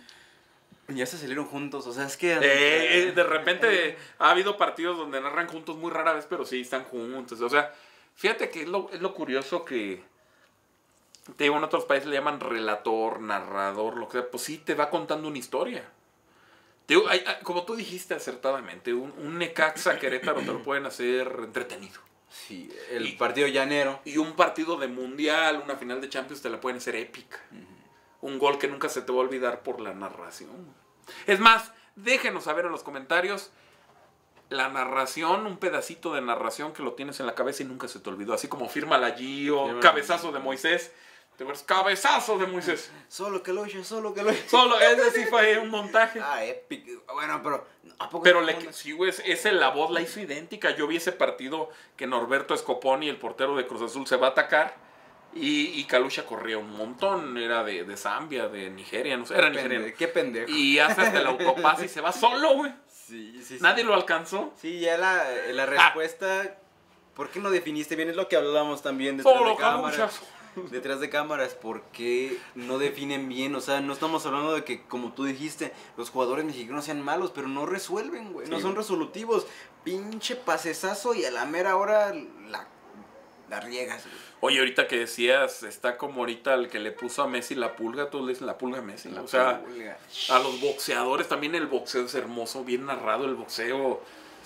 S3: Ya se salieron juntos, o sea, es que...
S2: Eh, eh, de repente ha habido partidos donde narran juntos muy rara vez, pero sí están juntos. O sea, fíjate que es lo, es lo curioso que... Te digo, en otros países le llaman relator, narrador, lo que sea. Pues sí, te va contando una historia. Te digo, hay- hay- como tú dijiste acertadamente, un, un Necaxa Querétaro te lo pueden hacer entretenido.
S3: Sí, el
S2: Y-
S3: partido llanero.
S2: Y un partido de mundial, una final de Champions, te la pueden hacer épica. Un gol que nunca se te va a olvidar por la narración. Es más, déjenos saber en los comentarios la narración, un pedacito de narración que lo tienes en la cabeza y nunca se te olvidó. Así como firma la Gio,
S3: Firma-
S2: cabezazo de Moisés. ¿Te acuerdas? Cabezazo de Moisés.
S3: Solo que lo oye, solo que lo oye.
S2: Solo, ese sí fue un montaje.
S3: Ah, épico. Bueno, pero... ¿a poco
S2: Pero
S3: no?
S2: le, sí, güey, ese la voz la hizo idéntica. Yo vi ese partido que Norberto Escoponi, el portero de Cruz Azul, se va a atacar Y, y Kalusha corría un montón, era de, de Zambia, de Nigeria, no sé, era nigeriano.
S3: Qué pendejo.
S2: Y hace hasta el autopase y se va solo, güey.
S3: Sí, sí, sí.
S2: Nadie lo alcanzó.
S3: Sí, ya la, la respuesta... Ah. ¿Por qué no definiste bien? Es lo que hablábamos también detrás
S2: Solo
S3: de cámaras.
S2: Kalushas.
S3: Detrás de cámaras, ¿por qué no definen bien? O sea, no estamos hablando de que, como tú dijiste, los jugadores mexicanos sean malos, pero no resuelven, güey. Sí, no son resolutivos. Pinche pasesazo y a la mera hora la, la riegas, güey.
S2: Oye, ahorita que decías, está como ahorita el que le puso a Messi la pulga, todos le dicen la pulga a Messi. La o sea, pulga. A los boxeadores también el boxeo es hermoso, bien narrado el boxeo.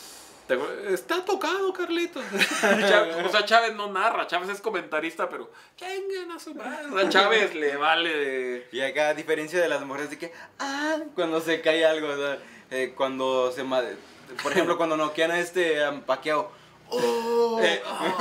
S2: Está tocado, Carlitos. O sea, Chávez no narra, Chávez es comentarista, pero chinguen a su madre. O sea, Chávez le vale.
S3: Y acá, a diferencia de las mujeres, de que, ah, cuando se cae algo, o sea, eh, cuando se. Por ejemplo, cuando noquean a este um, Pacquiao. Oh.
S2: Eh,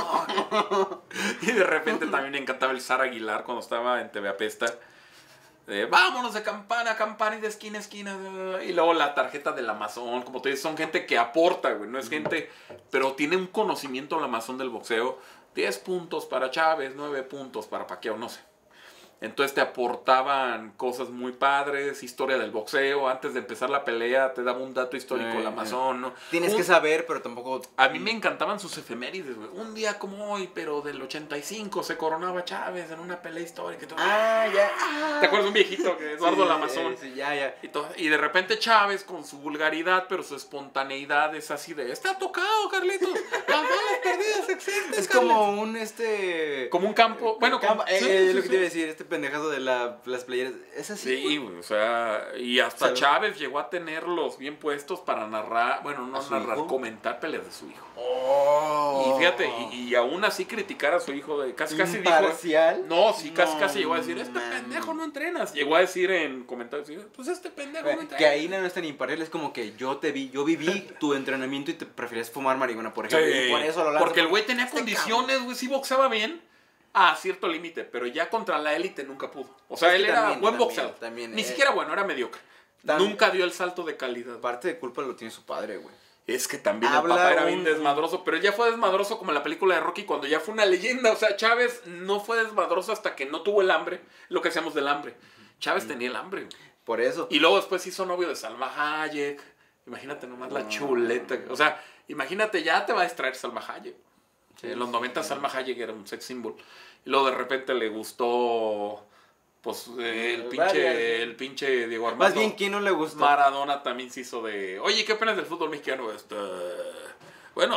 S2: oh. Y de repente también me encantaba el Sara Aguilar cuando estaba en T V Apesta. Eh, vámonos de campana a campana y de esquina a esquina. Y luego la tarjeta del Amazon. Como te dices, son gente que aporta, güey. No es gente, pero tiene un conocimiento el Amazon del boxeo. diez puntos para Chávez, nueve puntos para Pacquiao, no sé. Entonces te aportaban cosas muy padres, historia del boxeo. Antes de empezar la pelea te daba un dato histórico
S3: eh,
S2: el Amazon, ¿no?
S3: Tienes
S2: un,
S3: que saber, pero tampoco...
S2: A mí me encantaban sus efemérides, güey. Un día como hoy, pero del ochenta y cinco se coronaba Chávez en una pelea histórica. Y todo.
S3: Ah, ya.
S2: ¿Te acuerdas de un viejito que Eduardo
S3: sí,
S2: el Amazon?
S3: Sí, ya, ya.
S2: Y, todo, y de repente Chávez con su vulgaridad, pero su espontaneidad es así de, está tocado, Carlitos. Las balas perdidas existen.
S3: Es Carlitos. Como un este...
S2: Como un campo. Bueno,
S3: campo,
S2: como,
S3: eh,
S2: sí,
S3: eh,
S2: sí,
S3: lo
S2: sí.
S3: que te iba a decir, este pendejazo de la las playeras, es así.
S2: Sí, güey, o sea, y hasta Salud. Chávez llegó a tenerlos bien puestos para narrar, bueno, no narrar, hijo? comentar peleas de su hijo.
S3: Oh.
S2: Y fíjate, y, y aún así criticar a su hijo, de casi casi
S3: ¿Imparcial?
S2: dijo. No, sí, casi
S3: no,
S2: casi llegó a decir, este man. pendejo no entrenas. Llegó a decir en comentarios, pues este pendejo
S3: eh,
S2: no entrenas.
S3: Que ahí no es tan imparcial, es como que yo te vi, yo viví tu entrenamiento y te prefieres fumar marihuana, por ejemplo.
S2: Sí,
S3: y por eso lo lanzo.
S2: Porque el güey tenía este condiciones, güey, sí boxeaba bien. A cierto límite, pero ya contra la élite nunca pudo. O sea, es él era también, buen
S3: también,
S2: boxeador.
S3: También,
S2: Ni
S3: eh,
S2: siquiera bueno, era mediocre. También, nunca dio el salto de calidad.
S3: Parte de culpa lo tiene su padre, güey.
S2: Es que también
S3: Habla
S2: el papá era
S3: un...
S2: bien desmadroso, pero él ya fue desmadroso como en la película de Rocky cuando ya fue una leyenda. O sea, Chávez no fue desmadroso hasta que no tuvo el hambre, lo que hacíamos del hambre. Chávez mm. tenía el hambre. Güey.
S3: Por eso.
S2: Y luego después hizo novio de Salma Hayek. Imagínate nomás la chuleta. O sea, imagínate, ya te va a distraer Salma Hayek. Sí, en los noventa Salma Hayek era un sex symbol. Y luego de repente le gustó, pues, eh, el pinche el pinche Diego Armando.
S3: Más bien, ¿quién no le gustó?
S2: Maradona también se hizo de, oye, ¿qué opinas del fútbol mexicano? Este, bueno...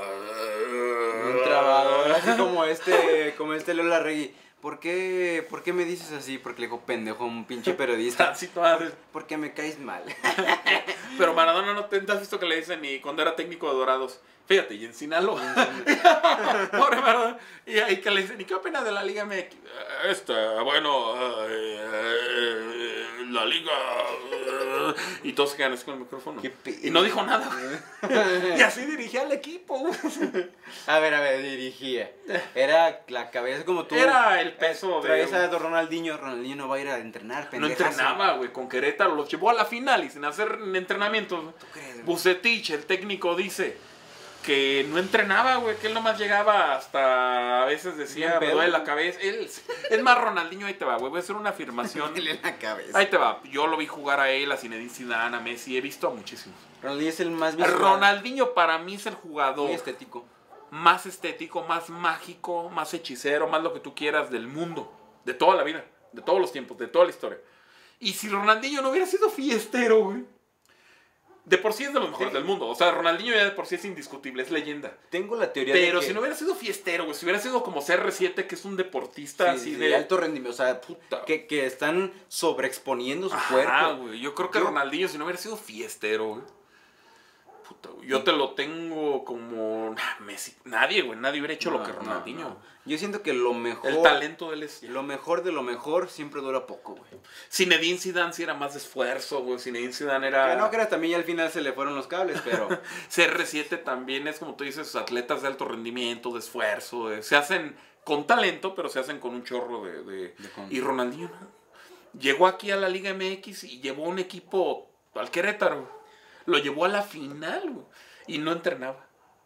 S3: Un trabador, así como este, como este Leo Larregui. ¿Por qué, ¿Por qué me dices así? Porque le digo pendejo a un pinche periodista.
S2: Sí, todas.
S3: Porque me caes mal.
S2: Pero Maradona no te has visto que le dicen ni cuando era técnico de Dorados. Fíjate, y en Sinaloa. Pobre Maradona. Y ahí que le dicen, ¿y qué opinas de la Liga M X? Esta, bueno, eh, eh, la Liga. Eh, y todos se quedan así con el micrófono. Y no dijo nada. Y así dirigía al equipo.
S3: A ver, a ver, dirigía. Era la cabeza como tú.
S2: Era el peso
S3: de. Traes a Ronaldinho. Ronaldinho no va a ir a entrenar, pendejazo.
S2: No entrenaba, güey. Con Querétaro los llevó a la final y sin hacer entrenamientos.
S3: ¿Tú crees?
S2: Bucetich, el técnico, dice que no entrenaba, güey, que él nomás llegaba hasta, a veces decía, me duele la cabeza. Él, es más, Ronaldinho, ahí te va, güey, voy a hacer una afirmación.
S3: Me duele la cabeza.
S2: Ahí te va, yo lo vi jugar a él, a Zinedine Zidane, a Messi, he visto a muchísimos.
S3: Ronaldinho es el más visual.
S2: Ronaldinho para mí es el jugador
S3: muy estético.
S2: Más estético, más mágico, más hechicero, más lo que tú quieras del mundo, de toda la vida, de todos los tiempos, de toda la historia. Y si Ronaldinho no hubiera sido fiestero, güey, de por sí es de los mejores sí. del mundo. O sea, Ronaldinho ya de por sí es indiscutible, es leyenda.
S3: Tengo la teoría
S2: Pero
S3: de que...
S2: si no hubiera sido fiestero, güey, si hubiera sido como C R siete, que es un deportista
S3: sí,
S2: así
S3: sí,
S2: de...
S3: alto rendimiento, o sea, puta. Que, que están sobreexponiendo su Ajá, cuerpo.
S2: Güey, yo creo que Yo... Ronaldinho, si no hubiera sido fiestero, güey. Puta, güey, yo te lo tengo como... Messi. Nadie, güey, nadie hubiera hecho no, lo que Ronaldinho. No, no.
S3: Yo siento que lo mejor...
S2: El talento de él es...
S3: Lo mejor de lo mejor siempre dura poco, güey.
S2: Zinedine Zidane sí era más de esfuerzo, güey. Zinedine Zidane era...
S3: Que no creas, también ya al final se le fueron los cables, pero...
S2: C R siete también es, como tú dices, atletas de alto rendimiento, de esfuerzo. De... Se hacen con talento, pero se hacen con un chorro de... de... de y Ronaldinho, ¿no? Llegó aquí a la Liga M X y llevó un equipo al Querétaro. Lo llevó a la final, güey. Y no entrenaba.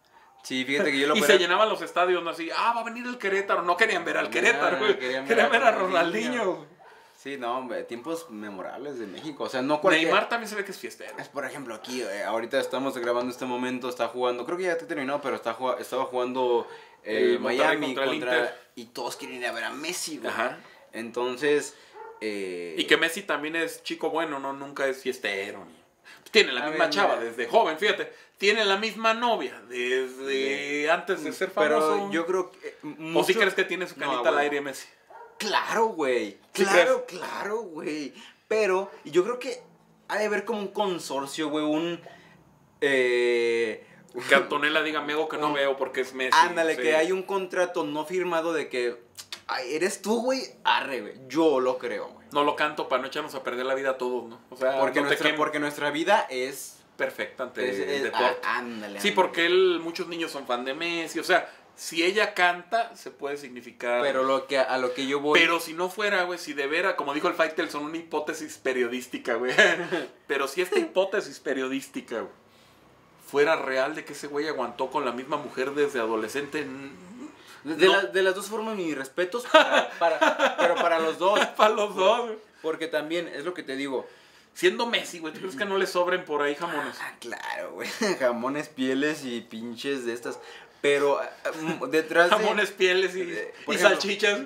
S3: Sí, fíjate que yo lo
S2: Y
S3: operé.
S2: se llenaban los estadios, ¿no? Así, ah, va a venir el Querétaro. No querían ver al Querétaro,
S3: Ah,
S2: güey.
S3: querían
S2: Querían,
S3: ver
S2: ver
S3: a
S2: a Ronaldinho.
S3: Ronaldinho. Sí, no, hombre, tiempos memorables de México. O sea, no cualquier...
S2: Neymar también se ve que es fiestero.
S3: Es, por ejemplo, aquí, eh, ahorita estamos grabando este momento, está jugando, creo que ya está terminado, pero está jugando, estaba jugando eh,
S2: El Monterrey
S3: Miami
S2: contra el
S3: contra,
S2: Inter.
S3: y todos quieren ir a ver a Messi, güey.
S2: Ajá.
S3: Entonces, eh,
S2: Y que Messi también es chico bueno, ¿no? Nunca es fiestero. Ni... Tiene la
S3: A
S2: misma
S3: ver,
S2: chava
S3: mira.
S2: desde joven, fíjate. Tiene la misma novia desde
S3: Sí.
S2: antes de ser famoso.
S3: pero yo creo que... eh,
S2: ¿O
S3: mucho-
S2: sí crees que tiene su
S3: No,
S2: canita al
S3: bueno.
S2: aire Messi?
S3: Claro, güey.
S2: ¿Sí
S3: Claro, claro, güey. Pero yo creo que ha de haber como un consorcio, güey, un... Eh,
S2: Que Antonella diga, me hago que no veo porque es Messi.
S3: ándale,
S2: sí.
S3: que hay un contrato no firmado de que... Ay, eres tú, güey. Arre, güey. Yo lo creo, güey.
S2: No lo canto para no echarnos a perder la vida a todos, ¿no? O sea,
S3: Porque,
S2: no te
S3: nuestra,
S2: quemes.
S3: porque nuestra vida es...
S2: Perfecta ante
S3: es-
S2: el
S3: es-
S2: deporte.
S3: ah, ándale,
S2: Sí,
S3: ándale.
S2: porque él, muchos niños son fan de Messi. O sea, si ella canta, se puede significar...
S3: Pero lo que, a lo que yo voy...
S2: Pero si no fuera, güey, si de veras, como dijo el Faitelson, una hipótesis periodística, güey. Pero si esta hipótesis periodística, güey, fuera real de que ese güey aguantó con la misma mujer desde adolescente, n-
S3: De, de
S2: no.
S3: la- de las dos formas, mis respetos, para, para- pero para los dos.
S2: para los dos, güey.
S3: Porque también, es lo que te digo...
S2: Siendo Messi, güey, ¿tú crees que no le sobren por ahí jamones?
S3: Ah, claro, güey. Jamones, pieles y pinches de estas. Pero ah, mm, detrás de...
S2: Jamones, pieles y,
S3: de- por
S2: y
S3: ejemplo-
S2: salchichas.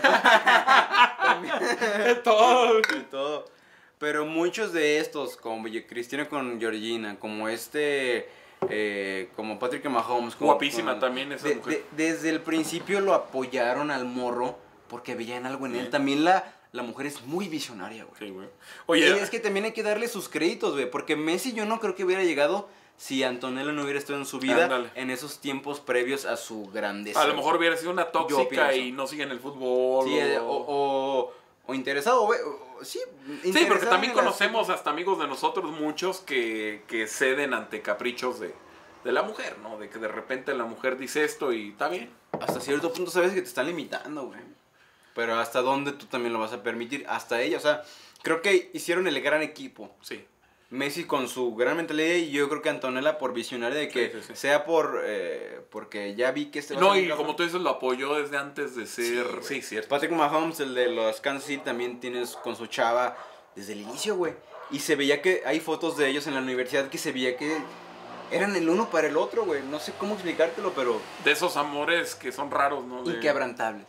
S3: También-
S2: Todo.
S3: de todo. Pero muchos de estos, como Cristina con Georgina, como este... eh, como Patrick Mahomes. Como,
S2: Guapísima
S3: como-
S2: también esa
S3: de-
S2: mujer.
S3: de- desde el principio lo apoyaron al morro porque veían algo en él.
S2: Sí.
S3: También la, la mujer es muy visionaria, güey.
S2: Sí, güey.
S3: Y
S2: Oye,
S3: es que también hay que darle sus créditos, güey. Porque Messi yo no creo que hubiera llegado si Antonella no hubiera estado en su vida
S2: Ándale.
S3: en esos tiempos previos a su grandeza.
S2: a lo mejor hubiera sido una tóxica
S3: pienso.
S2: y no sigue en el fútbol.
S3: Sí, eh, o, o, o interesado, güey. o- Sí,
S2: Sí, porque
S3: interesado
S2: también
S3: en las-
S2: conocemos hasta amigos de nosotros muchos que, que ceden ante caprichos de, de la mujer, ¿no? De que de repente la mujer dice esto y está bien.
S3: Hasta cierto punto sabes que te están limitando, güey. Pero hasta dónde tú también lo vas a permitir. Hasta ella, o sea, creo que hicieron el gran equipo.
S2: Sí.
S3: Messi con su gran mentalidad y yo creo que Antonella por visionaria de que
S2: Sí, sí, sí.
S3: sea por eh, porque ya vi que este va a
S2: No,
S3: ser un
S2: y
S3: cabrón.
S2: como tú dices, lo apoyó desde antes de ser...
S3: güey.
S2: Sí, cierto.
S3: Patrick Mahomes, el de los Kansas City, también tienes con su chava desde el inicio, güey. Y se veía que hay fotos de ellos en la universidad que se veía que eran el uno para el otro, güey. No sé cómo explicártelo, pero
S2: De esos amores que son raros, ¿no? De-
S3: inquebrantables.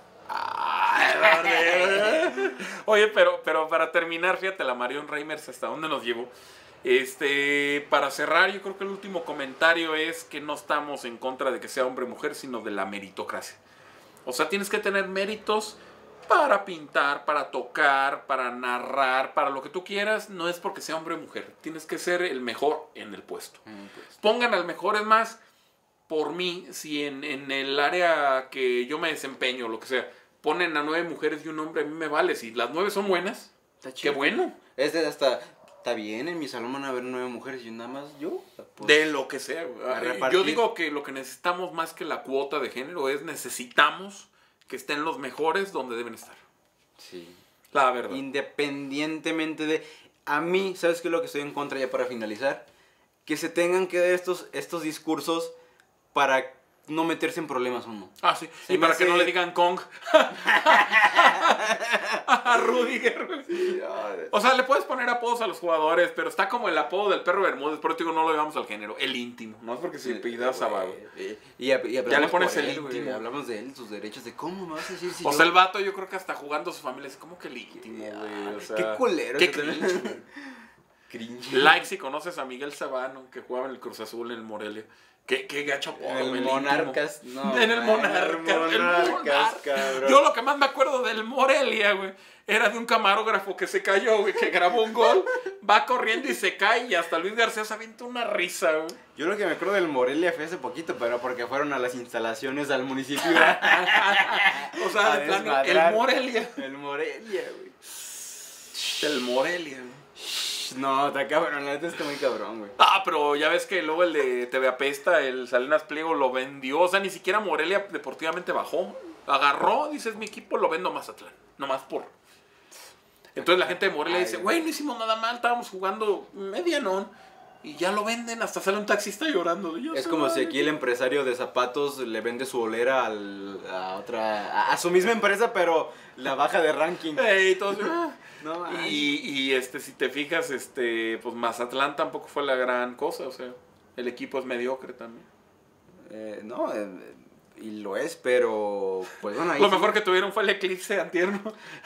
S2: Ay, Lorde. Oye, pero, pero para terminar, fíjate, la Marion Reimers, ¿hasta dónde nos llevó? Este, para cerrar, yo creo que el último comentario es que no estamos en contra de que sea hombre o mujer, sino de la meritocracia. O sea, tienes que tener méritos para pintar, para tocar, para narrar, para lo que tú quieras. No es porque sea hombre o mujer. Tienes que ser el mejor en el puesto.
S3: Mm, pues.
S2: Pongan al mejor, es más, por mí, si en, en el área que yo me desempeño, lo que sea, ponen a nueve mujeres y un hombre, a mí me vale. Si las nueve son buenas,
S3: Está
S2: qué
S3: chido.
S2: bueno.
S3: Es de hasta, está bien, en mi salón van a haber nueve mujeres y nada más yo. Pues,
S2: De lo que sea. güey.
S3: a
S2: Ay,
S3: repartir.
S2: Yo digo que lo que necesitamos más que la cuota de género es necesitamos que estén los mejores donde deben estar.
S3: Sí.
S2: La verdad.
S3: Independientemente de... A mí, ¿sabes qué es lo que estoy en contra ya para finalizar? Que se tengan que dar estos, estos discursos para no meterse en problemas uno.
S2: Ah, sí.
S3: Se
S2: Y
S3: me
S2: para que
S3: hace-
S2: no le digan Kong a Rudiger. güey. O sea, le puedes poner apodos a los jugadores, pero está como el apodo del perro Bermúdez. Por eso digo, no lo llevamos al género. El íntimo. No es porque se pida Sabado.
S3: Y, y, y hablamos
S2: Ya le pones
S3: por
S2: el
S3: él, güey,
S2: íntimo.
S3: hablamos de él, sus derechos, de cómo me vas a decir si
S2: O
S3: yo-
S2: sea, el vato, yo creo que hasta jugando a su familia es como que el íntimo, güey. O sea,
S3: qué culero.
S2: Qué
S3: ese también.
S2: cringe, güey.
S3: Cringe.
S2: Like si conoces a Miguel Sabano, que jugaba en el Cruz Azul en el Morelia. Qué, qué gacho apodo,
S3: En el
S2: güey,
S3: Monarcas,
S2: íntimo.
S3: no,
S2: En el
S3: man,
S2: Monarcas.
S3: el
S2: el
S3: Monarcas,
S2: Monarcas.
S3: cabrón.
S2: Yo lo que más me acuerdo del Morelia, güey, era de un camarógrafo que se cayó, güey, que grabó un gol, va corriendo y se cae y hasta Luis García se avienta una risa, güey.
S3: Yo lo que me acuerdo del Morelia fue hace poquito, pero porque fueron a las instalaciones al municipio.
S2: O sea,
S3: A
S2: de plano,
S3: desmadrar.
S2: el Morelia.
S3: El Morelia, güey.
S2: El Morelia, güey.
S3: No, está cabrón, la neta está muy cabrón, güey.
S2: Ah, pero ya ves que luego el de T V Apesta, el Salinas Pliego, lo vendió. O sea, ni siquiera Morelia deportivamente bajó. Agarró, dices, mi equipo lo vendo a Mazatlán. Nomás por... Entonces la gente de Morelia
S3: Ay,
S2: dice,
S3: güey.
S2: güey, no hicimos nada mal, estábamos jugando medianón. Y ya lo venden, hasta sale un taxista llorando.
S3: Es como si aquí el empresario de zapatos le vende su bolera al, a otra, a, a su misma empresa, pero la baja de ranking.
S2: Hey, entonces,
S3: no,
S2: y, y este, si te fijas, este, pues Mazatlán tampoco fue la gran cosa, o sea, el equipo es mediocre también.
S3: Eh, no, eh, y lo es, pero pues bueno, ahí
S2: lo
S3: sí.
S2: mejor que tuvieron fue el eclipse antierno.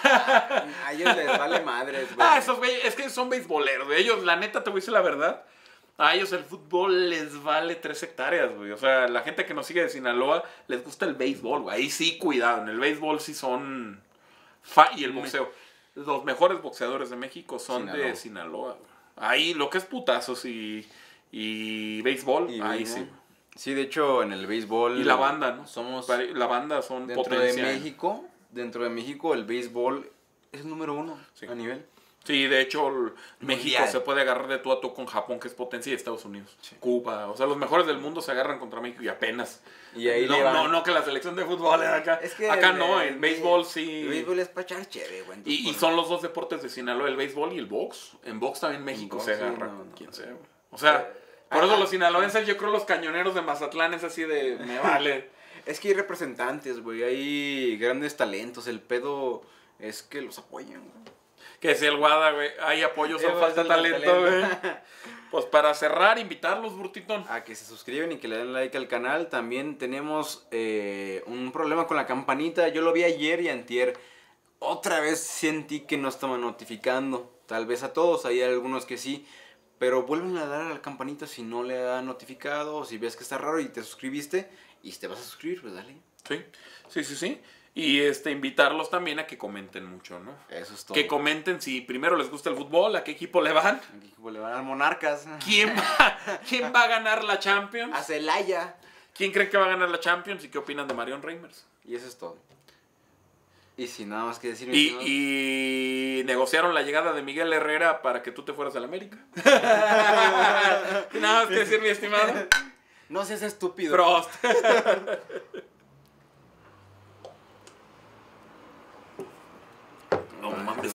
S3: A ellos les vale madres, güey.
S2: Ah, esos güey, es que son beisboleros, güey. Ellos, la neta, te voy a decir la verdad. A ellos el fútbol les vale tres hectáreas, güey. O sea, la gente que nos sigue de Sinaloa les gusta el béisbol, güey. Ahí sí, cuidado. En el béisbol sí son... Fa y el boxeo. Los mejores boxeadores de México son Sinaloa. de Sinaloa, güey. Ahí lo que es putazos y, y béisbol, y ahí béisbol. sí.
S3: Sí, de hecho, en el béisbol...
S2: Y la banda, ¿no?
S3: Somos...
S2: La banda son
S3: dentro
S2: potencia.
S3: de México, dentro de México el béisbol es el número uno sí. a nivel.
S2: Sí, de hecho, México se puede agarrar de tú a tú con Japón, que es potencia, y Estados Unidos. Sí. Cuba, o sea, los mejores del mundo se agarran contra México y apenas.
S3: Y ahí
S2: no,
S3: le van.
S2: no, no que la selección de fútbol era acá. Es que acá el, no, en béisbol sí.
S3: El béisbol es para echar chévere, güey.
S2: Y, y son los dos deportes de Sinaloa, el béisbol y el box. En box también México box, se agarra sí, no, no. quien sea, güey. O sea, eh, por ah, eso los sinaloenses, yo creo los cañoneros de Mazatlán es así de, me vale.
S3: Es que hay representantes, güey, hay grandes talentos. El pedo es que los apoyen, güey.
S2: Que si el Guada, güey, hay apoyo, solo falta talento, güey. Pues para cerrar, invitarlos, Burtitón.
S3: A que se suscriben y que le den like al canal. También tenemos eh, un problema con la campanita. Yo lo vi ayer y antier. Otra vez sentí que no estaba notificando. Tal vez a todos, hay algunos que sí. Pero vuelven a dar a la campanita si no le ha notificado. O si ves que está raro y te suscribiste. Y si te vas a suscribir, pues dale.
S2: Sí, sí, sí, sí. Y este, invitarlos también a que comenten mucho, ¿no?
S3: Eso es todo.
S2: Que comenten si primero les gusta el fútbol, a qué equipo le van.
S3: ¿A qué equipo le van? Al Monarcas.
S2: ¿Quién va, ¿Quién va a ganar la Champions?
S3: A Celaya.
S2: ¿Quién creen que va a ganar la Champions? ¿Y qué opinan de Marion Reimers?
S3: Y eso es todo. Y sin nada más que decir.
S2: Y, y negociaron la llegada de Miguel Herrera para que tú te fueras al América. Sin nada más que decir, mi estimado.
S3: No seas estúpido.
S2: Prost.